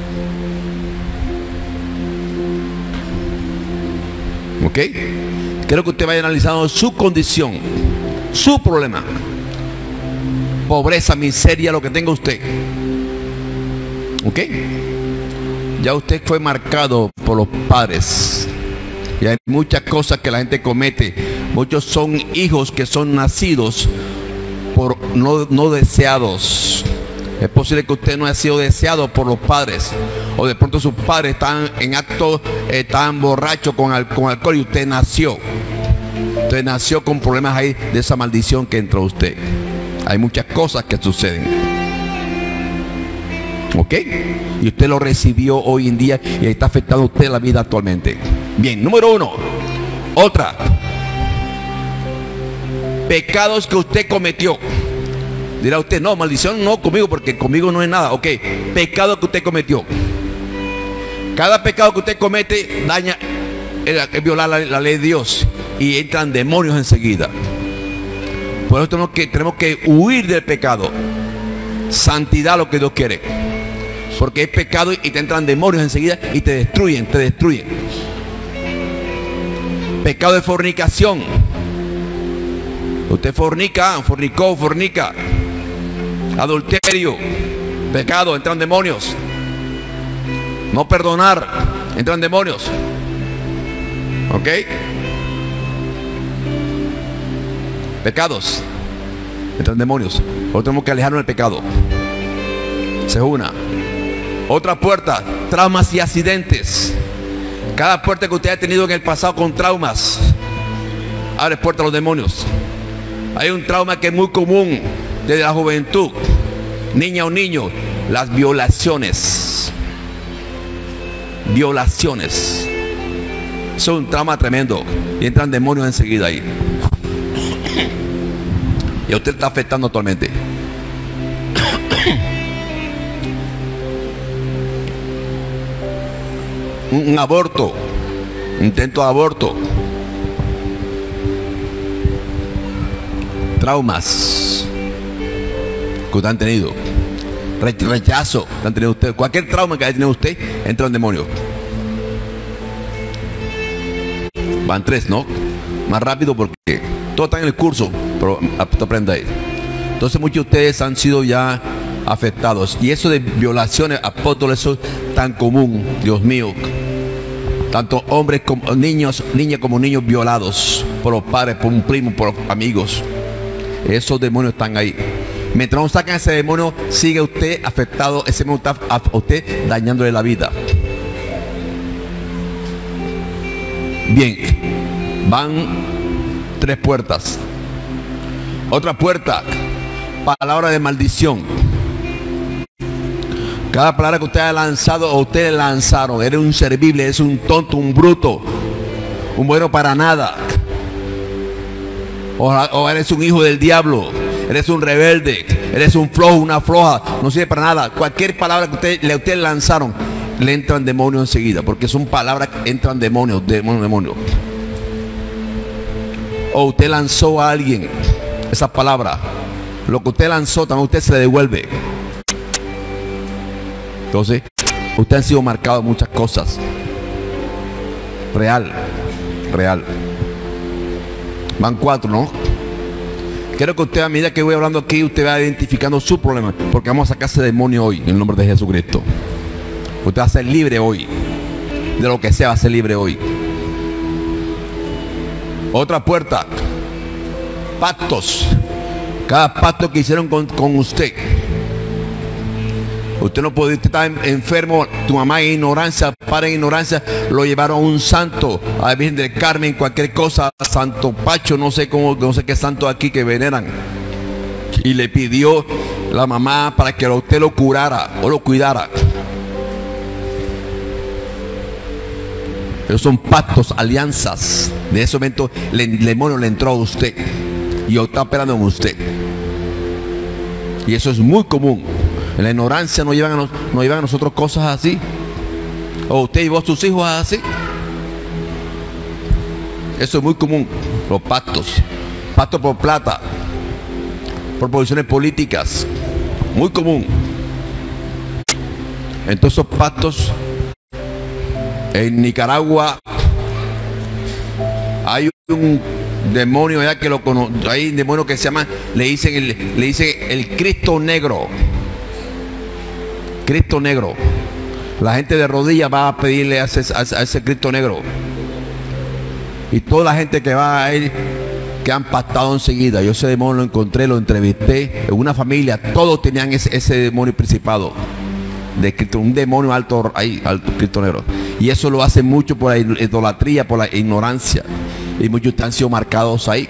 ¿Ok? Quiero que usted vaya analizando su condición, su problema, pobreza, miseria, lo que tenga usted. ¿Ok? Ya usted fue marcado por los padres. Y hay muchas cosas que la gente comete. Muchos son hijos que son nacidos por no, no deseados. Es posible que usted no haya sido deseado por los padres, o de pronto sus padres están en acto, están borrachos con, al, con alcohol y usted nació. Entonces nació con problemas ahí de esa maldición que entró usted. Hay muchas cosas que suceden. ¿Ok? Y usted lo recibió hoy en día y está afectando a usted la vida actualmente. Bien, número uno. Otra. Pecados que usted cometió. Dirá usted, no, maldición no conmigo porque conmigo no es nada. Ok, pecado que usted cometió. Cada pecado que usted comete daña, es violar la, la ley de Dios. Y entran demonios enseguida. Por eso tenemos que, tenemos que huir del pecado. Santidad, lo que Dios quiere. Porque es pecado y te entran demonios enseguida y te destruyen, te destruyen. Pecado de fornicación. Usted fornica, fornicó, fornica. Adulterio. Pecado, entran demonios. No perdonar, entran demonios. ¿Ok? Pecados, entran demonios. Nosotros tenemos que alejarnos del pecado. Esa es una. Otra puerta, traumas y accidentes. Cada puerta que usted ha tenido en el pasado con traumas, abre puerta a los demonios. Hay un trauma que es muy común desde la juventud, niña o niño, las violaciones. Violaciones. Eso es un trauma tremendo. Y entran demonios enseguida ahí. Y a usted está afectando actualmente. Un, un aborto, intento de aborto, traumas que usted han tenido, rechazo que han tenido usted, cualquier trauma que haya tenido usted, entra un demonio. Van tres, ¿no? Más rápido porque todo está en el curso, pero aprenda ahí. Entonces muchos de ustedes han sido ya afectados. Y eso de violaciones, apóstoles, eso es tan común, Dios mío. Tanto hombres como niños, niñas como niños violados por los padres, por un primo, por los amigos. Esos demonios están ahí. Mientras no sacan ese demonio, sigue usted afectado, ese demonio está a usted dañándole la vida. Bien, van tres puertas. Otra puerta, palabra de maldición. Cada palabra que usted ha lanzado o ustedes lanzaron, eres un inservible, eres un tonto, un bruto, un bueno para nada. O, o eres un hijo del diablo, eres un rebelde, eres un flojo, una floja, no sirve para nada. Cualquier palabra que usted, le, ustedes lanzaron, le entran demonios enseguida, porque son palabras que entran demonios, demonios, demonios. O usted lanzó a alguien esa palabra, lo que usted lanzó también usted se le devuelve. Entonces, usted ha sido marcado en muchas cosas. Real, real. Van cuatro, ¿no? Quiero que usted, a medida que voy hablando aquí, usted va identificando su problema, porque vamos a sacar ese demonio hoy, en el nombre de Jesucristo. Usted va a ser libre hoy. De lo que sea, va a ser libre hoy. Otra puerta. Pactos. Cada pacto que hicieron con, con usted. Usted no puede, usted está enfermo, tu mamá en ignorancia, padre en ignorancia, lo llevaron a un santo, a la Virgen del Carmen, cualquier cosa, Santo Pacho, no sé cómo, no sé qué santo aquí que veneran. Y le pidió la mamá para que usted lo curara o lo cuidara. Esos son pactos, alianzas. De ese momento el demonio le entró a usted y está operando en usted. Y eso es muy común. En la ignorancia nos llevan a, nos, nos llevan a nosotros cosas así. O usted y vos, tus hijos así. Eso es muy común. Los pactos. Pactos por plata. Por posiciones políticas. Muy común. Entonces esos pactos. En Nicaragua hay un demonio ya que lo conoce. Hay un demonio que se llama, le dicen el, le dicen el Cristo Negro. Cristo Negro. La gente de rodillas va a pedirle a ese, a ese Cristo Negro. Y toda la gente que va a él, que han pactado enseguida. Yo ese demonio lo encontré, lo entrevisté. En una familia, todos tenían ese, ese demonio principado. De Cristo, un demonio alto ahí, alto Cristo Negro. Y eso lo hace mucho por la idolatría, por la ignorancia. Y muchos han sido marcados ahí.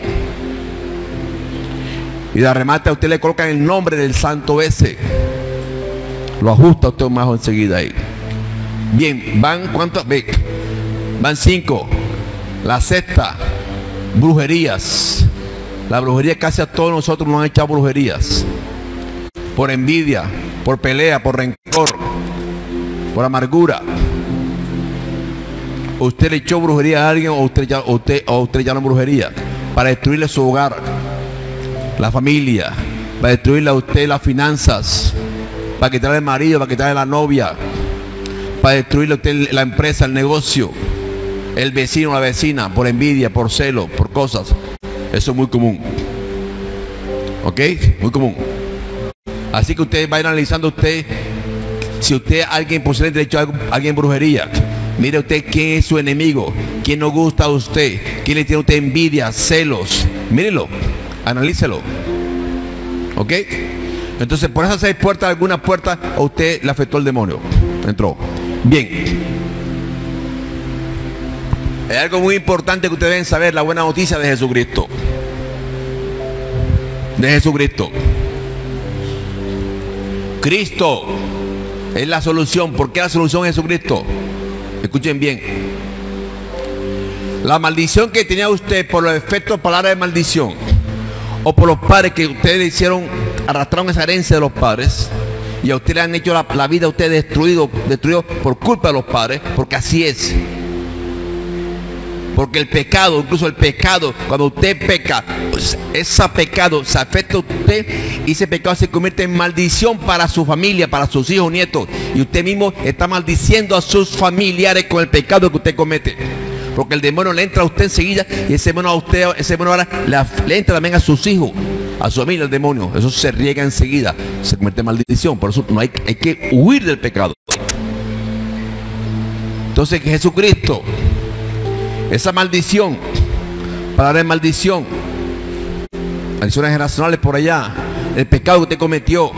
Y de remate a usted le colocan el nombre del santo ese. Lo ajusta usted más enseguida ahí. Bien, van cuántos, ve, van cinco. La sexta, brujerías. La brujería casi a todos nosotros nos han echado brujerías. Por envidia, por pelea, por rencor, por amargura. Usted le echó brujería a alguien o usted ya, usted, o usted ya no brujería para destruirle su hogar, la familia, para destruirle a usted las finanzas, para quitarle el marido, para quitarle la novia, para destruirle a usted la empresa, el negocio, el vecino, la vecina, por envidia, por celo, por cosas. Eso es muy común. ¿Ok? Muy común. Así que usted va a ir analizando usted, si usted alguien posiblemente le echó a alguien brujería. Mire usted quién es su enemigo, quién no gusta a usted, quién le tiene a usted envidia, celos. Mírelo, analícelo. ¿Ok? Entonces por esas seis puertas, alguna puerta a usted le afectó el demonio. Entró. Bien. Hay algo muy importante que ustedes deben saber, la buena noticia de Jesucristo. De Jesucristo. Cristo es la solución. ¿Por qué la solución es Jesucristo? Escuchen bien. La maldición que tenía usted por los efectos de palabras de maldición o por los padres que ustedes le hicieron, arrastraron esa herencia de los padres y a usted le han hecho la, la vida a usted destruido, destruido por culpa de los padres, porque así es. Porque el pecado, incluso el pecado, cuando usted peca, pues ese pecado se afecta a usted y ese pecado se convierte en maldición para su familia, para sus hijos, nietos. Y usted mismo está maldiciendo a sus familiares con el pecado que usted comete. Porque el demonio le entra a usted enseguida y ese demonio a usted, ese demonio ahora le, le entra también a sus hijos, a su familia el demonio. Eso se riega enseguida, se convierte en maldición. Por eso no hay, hay que huir del pecado. Entonces Jesucristo, esa maldición, palabra de maldición, maldiciones generacionales por allá, el pecado que usted cometió,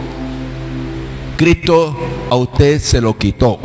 Cristo a usted se lo quitó,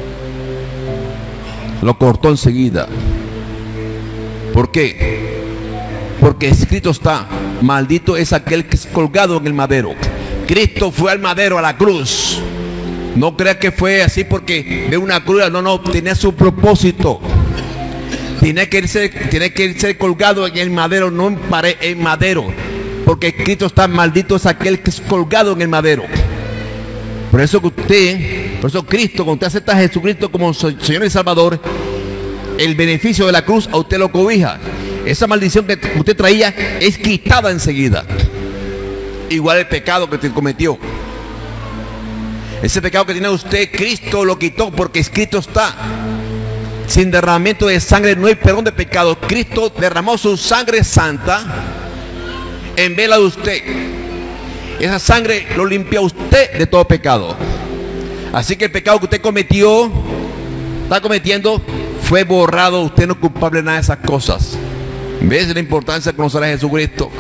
lo cortó enseguida. ¿Por qué? Porque escrito está: maldito es aquel que es colgado en el madero. Cristo fue al madero, a la cruz. No crea que fue así porque ve una cruz, no, no, tenía su propósito. Tiene que irse, tiene que ser colgado en el madero, no en pared, en madero. Porque Cristo está: maldito es aquel que es colgado en el madero. Por eso que usted, por eso Cristo, cuando usted acepta a Jesucristo como Señor y Salvador, el beneficio de la cruz a usted lo cobija. Esa maldición que usted traía es quitada enseguida. Igual el pecado que usted cometió. Ese pecado que tiene usted, Cristo lo quitó porque escrito está: sin derramamiento de sangre no hay perdón de pecado. Cristo derramó su sangre santa en vela de usted. Esa sangre lo limpia a usted de todo pecado. Así que el pecado que usted cometió, está cometiendo, fue borrado. Usted no es culpable de nada de esas cosas. ¿Ves la importancia de conocer a Jesucristo?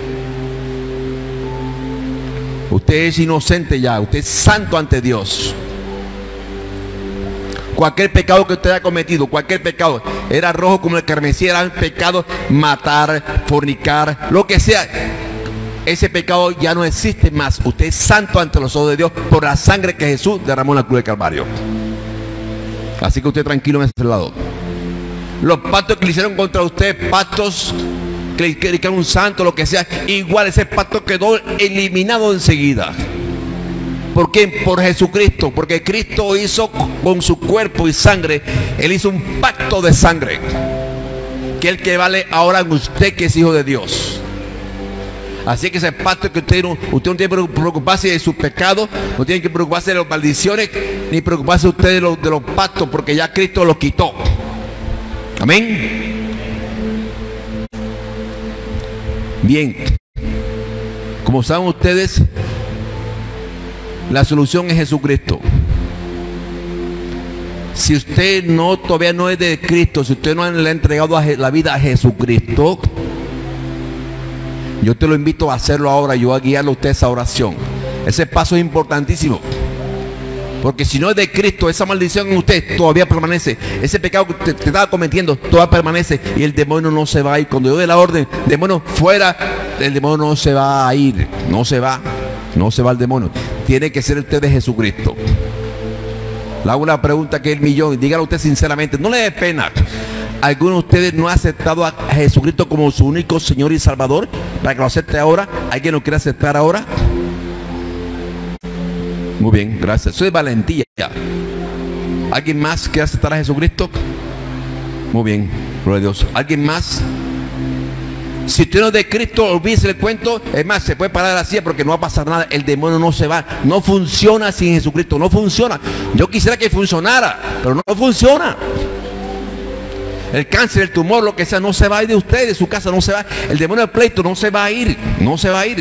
Usted es inocente ya. Usted es santo ante Dios. Cualquier pecado que usted haya cometido, cualquier pecado, era rojo como el carmesí, era pecado matar, fornicar, lo que sea, ese pecado ya no existe más. Usted es santo ante los ojos de Dios por la sangre que Jesús derramó en la cruz del Calvario. Así que usted tranquilo en ese lado. Los pactos que le hicieron contra usted, pactos que le hicieron un santo, lo que sea, igual ese pacto quedó eliminado enseguida. ¿Por qué? Por Jesucristo. Porque Cristo hizo con su cuerpo y sangre, Él hizo un pacto de sangre, que es el que vale ahora en usted, que es hijo de Dios. Así que ese pacto que usted no, usted no tiene que preocuparse de sus pecados, no tiene que preocuparse de las maldiciones, ni preocuparse usted de los, de los pactos, porque ya Cristo los quitó. Amén. Bien, como saben ustedes, la solución es Jesucristo. Si usted no todavía no es de Cristo, si usted no le ha entregado a la vida a Jesucristo, yo te lo invito a hacerlo ahora. Yo voy a guiarle a usted esa oración. Ese paso es importantísimo. Porque si no es de Cristo, esa maldición en usted todavía permanece. Ese pecado que usted estaba cometiendo todavía permanece. Y el demonio no se va a ir. Cuando yo dé la orden, demonio fuera, el demonio no se va a ir. No se va. No se va el demonio. Tiene que ser usted de Jesucristo. Le hago una pregunta que es el millón. Dígalo usted sinceramente. No le dé pena. ¿Alguno de ustedes no ha aceptado a Jesucristo como su único Señor y Salvador? Para que lo acepte ahora. ¿Alguien lo quiere aceptar ahora? Muy bien, gracias. Eso es valentía. ¿Alguien más quiere aceptar a Jesucristo? Muy bien, gloria a Dios. ¿Alguien más? Si usted no es de Cristo, olvídese el cuento. Es más, se puede parar de la silla porque no va a pasar nada. El demonio no se va. No funciona sin Jesucristo. No funciona. Yo quisiera que funcionara, pero no funciona. El cáncer, el tumor, lo que sea, no se va a ir de usted, de su casa no se va. El demonio del pleito no se va a ir. No se va a ir.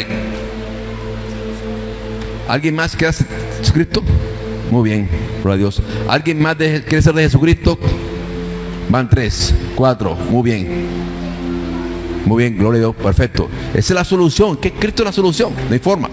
¿Alguien más quiere ser de Jesucristo? Muy bien, gloria a Dios. ¿Alguien más de, quiere ser de Jesucristo? Van tres, cuatro, muy bien. Muy bien, gloria a Dios, perfecto. Esa es la solución, que Cristo es la solución, no hay forma.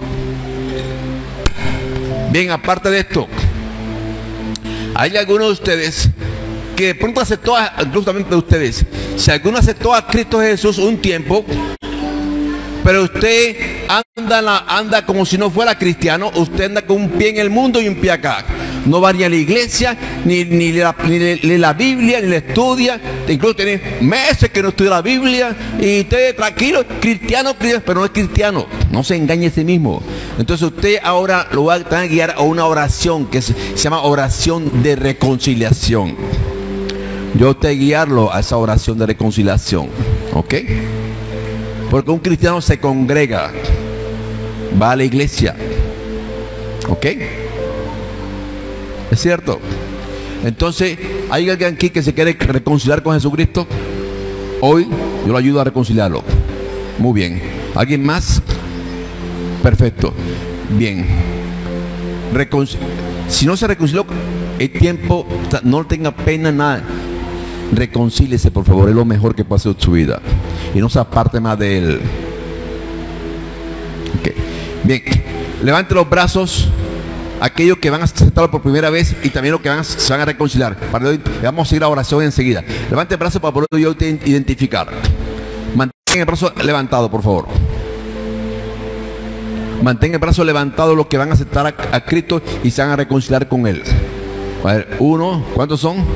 Bien, aparte de esto, hay algunos de ustedes que de pronto aceptó, a, incluso también de ustedes, si alguno aceptó a Cristo Jesús un tiempo, pero usted anda, la, anda como si no fuera cristiano, usted anda con un pie en el mundo y un pie acá. No va ni a la iglesia, ni, ni, la, ni lee la Biblia, ni la estudia. Incluso tiene meses que no estudia la Biblia. Y usted tranquilo, cristiano, pero no es cristiano. No se engañe a sí mismo. Entonces usted ahora lo va a guiar a una oración que se, se llama oración de reconciliación. Yo te guiarlo a esa oración de reconciliación. ¿Ok? Porque un cristiano se congrega, va a la iglesia. ¿Ok? ¿Es cierto? Entonces, ¿hay alguien aquí que se quiere reconciliar con Jesucristo? Hoy yo lo ayudo a reconciliarlo. Muy bien. ¿Alguien más? Perfecto. Bien. Reconci- si no se reconcilió, el tiempo, no tenga pena nada. Reconcíliese, por favor, es lo mejor que pase en su vida. Y no se aparte más de él. Okay. Bien, levante los brazos aquellos que van a aceptarlo por primera vez y también los que van a, se van a reconciliar. Para hoy, vamos a ir a oración enseguida. Levante el brazo para poderlo yo identificar. Mantenga el brazo levantado, por favor. Mantenga el brazo levantado los que van a aceptar a, a Cristo y se van a reconciliar con él. A ver, uno, ¿cuántos son?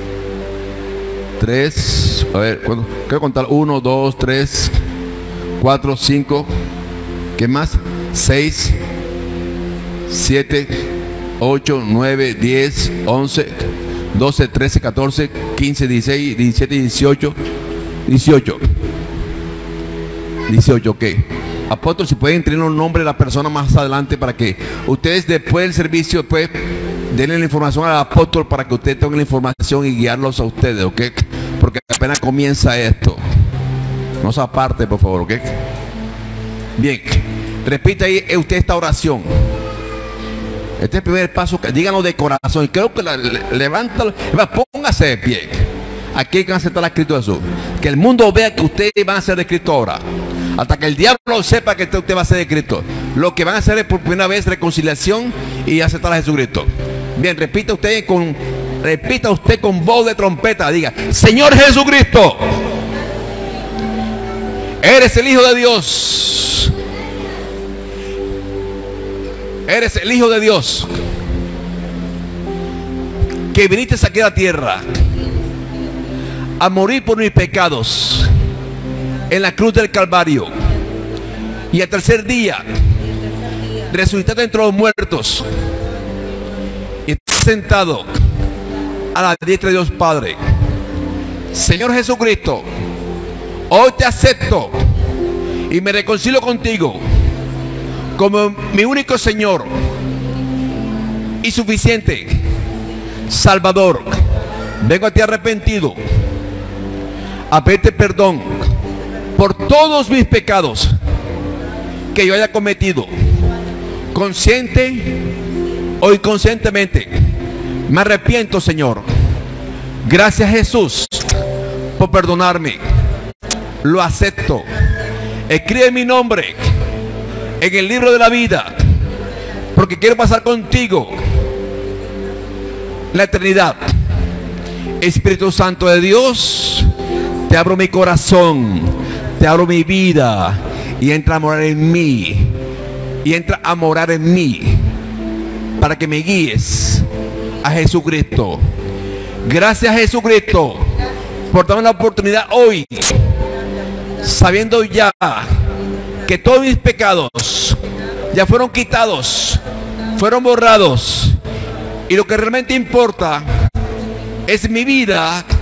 Tres, a ver, ¿cuánto? Quiero contar, uno, dos, tres, cuatro, cinco, ¿qué más? Seis, siete, ocho, nueve, diez, once, doce, trece, catorce, quince, dieciséis, diecisiete, dieciocho, dieciocho, dieciocho, ok. Apóstol, si pueden tener un nombre de la persona más adelante para que ustedes después del servicio, después denle la información al apóstol para que ustedes tengan la información y guiarlos a ustedes, ¿ok? Porque apenas comienza esto. No se aparte, por favor, ¿ok? Bien, repita ahí usted esta oración. Este es el primer paso, díganlo de corazón. Creo que la, levántalo, póngase de pie. Aquí hay que aceptar a Cristo Jesús. Que el mundo vea que ustedes van a ser de Cristo ahora. Hasta que el diablo sepa que usted va a ser de Cristo. Lo que van a hacer es por primera vez reconciliación y aceptar a Jesucristo. Bien, repita usted con, repita usted con voz de trompeta. Diga: Señor Jesucristo, eres el Hijo de Dios. Eres el Hijo de Dios que viniste aquí a la tierra a morir por mis pecados en la cruz del Calvario, y al tercer día resucitaste entre los muertos y estás sentado a la diestra de Dios Padre. Señor Jesucristo, hoy te acepto y me reconcilio contigo como mi único Señor y suficiente Salvador. Vengo a ti arrepentido a pedirte perdón por todos mis pecados que yo haya cometido, consciente o inconscientemente. Me arrepiento, Señor. Gracias, Jesús, por perdonarme. Lo acepto. Escribe mi nombre en el libro de la vida, porque quiero pasar contigo la eternidad. Espíritu Santo de Dios, te abro mi corazón, te abro mi vida y entra a morar en mí. Y entra a morar en mí para que me guíes a Jesucristo. Gracias, Jesucristo, por darme la oportunidad hoy, sabiendo ya que todos mis pecados ya fueron quitados, fueron borrados, y lo que realmente importa es mi vida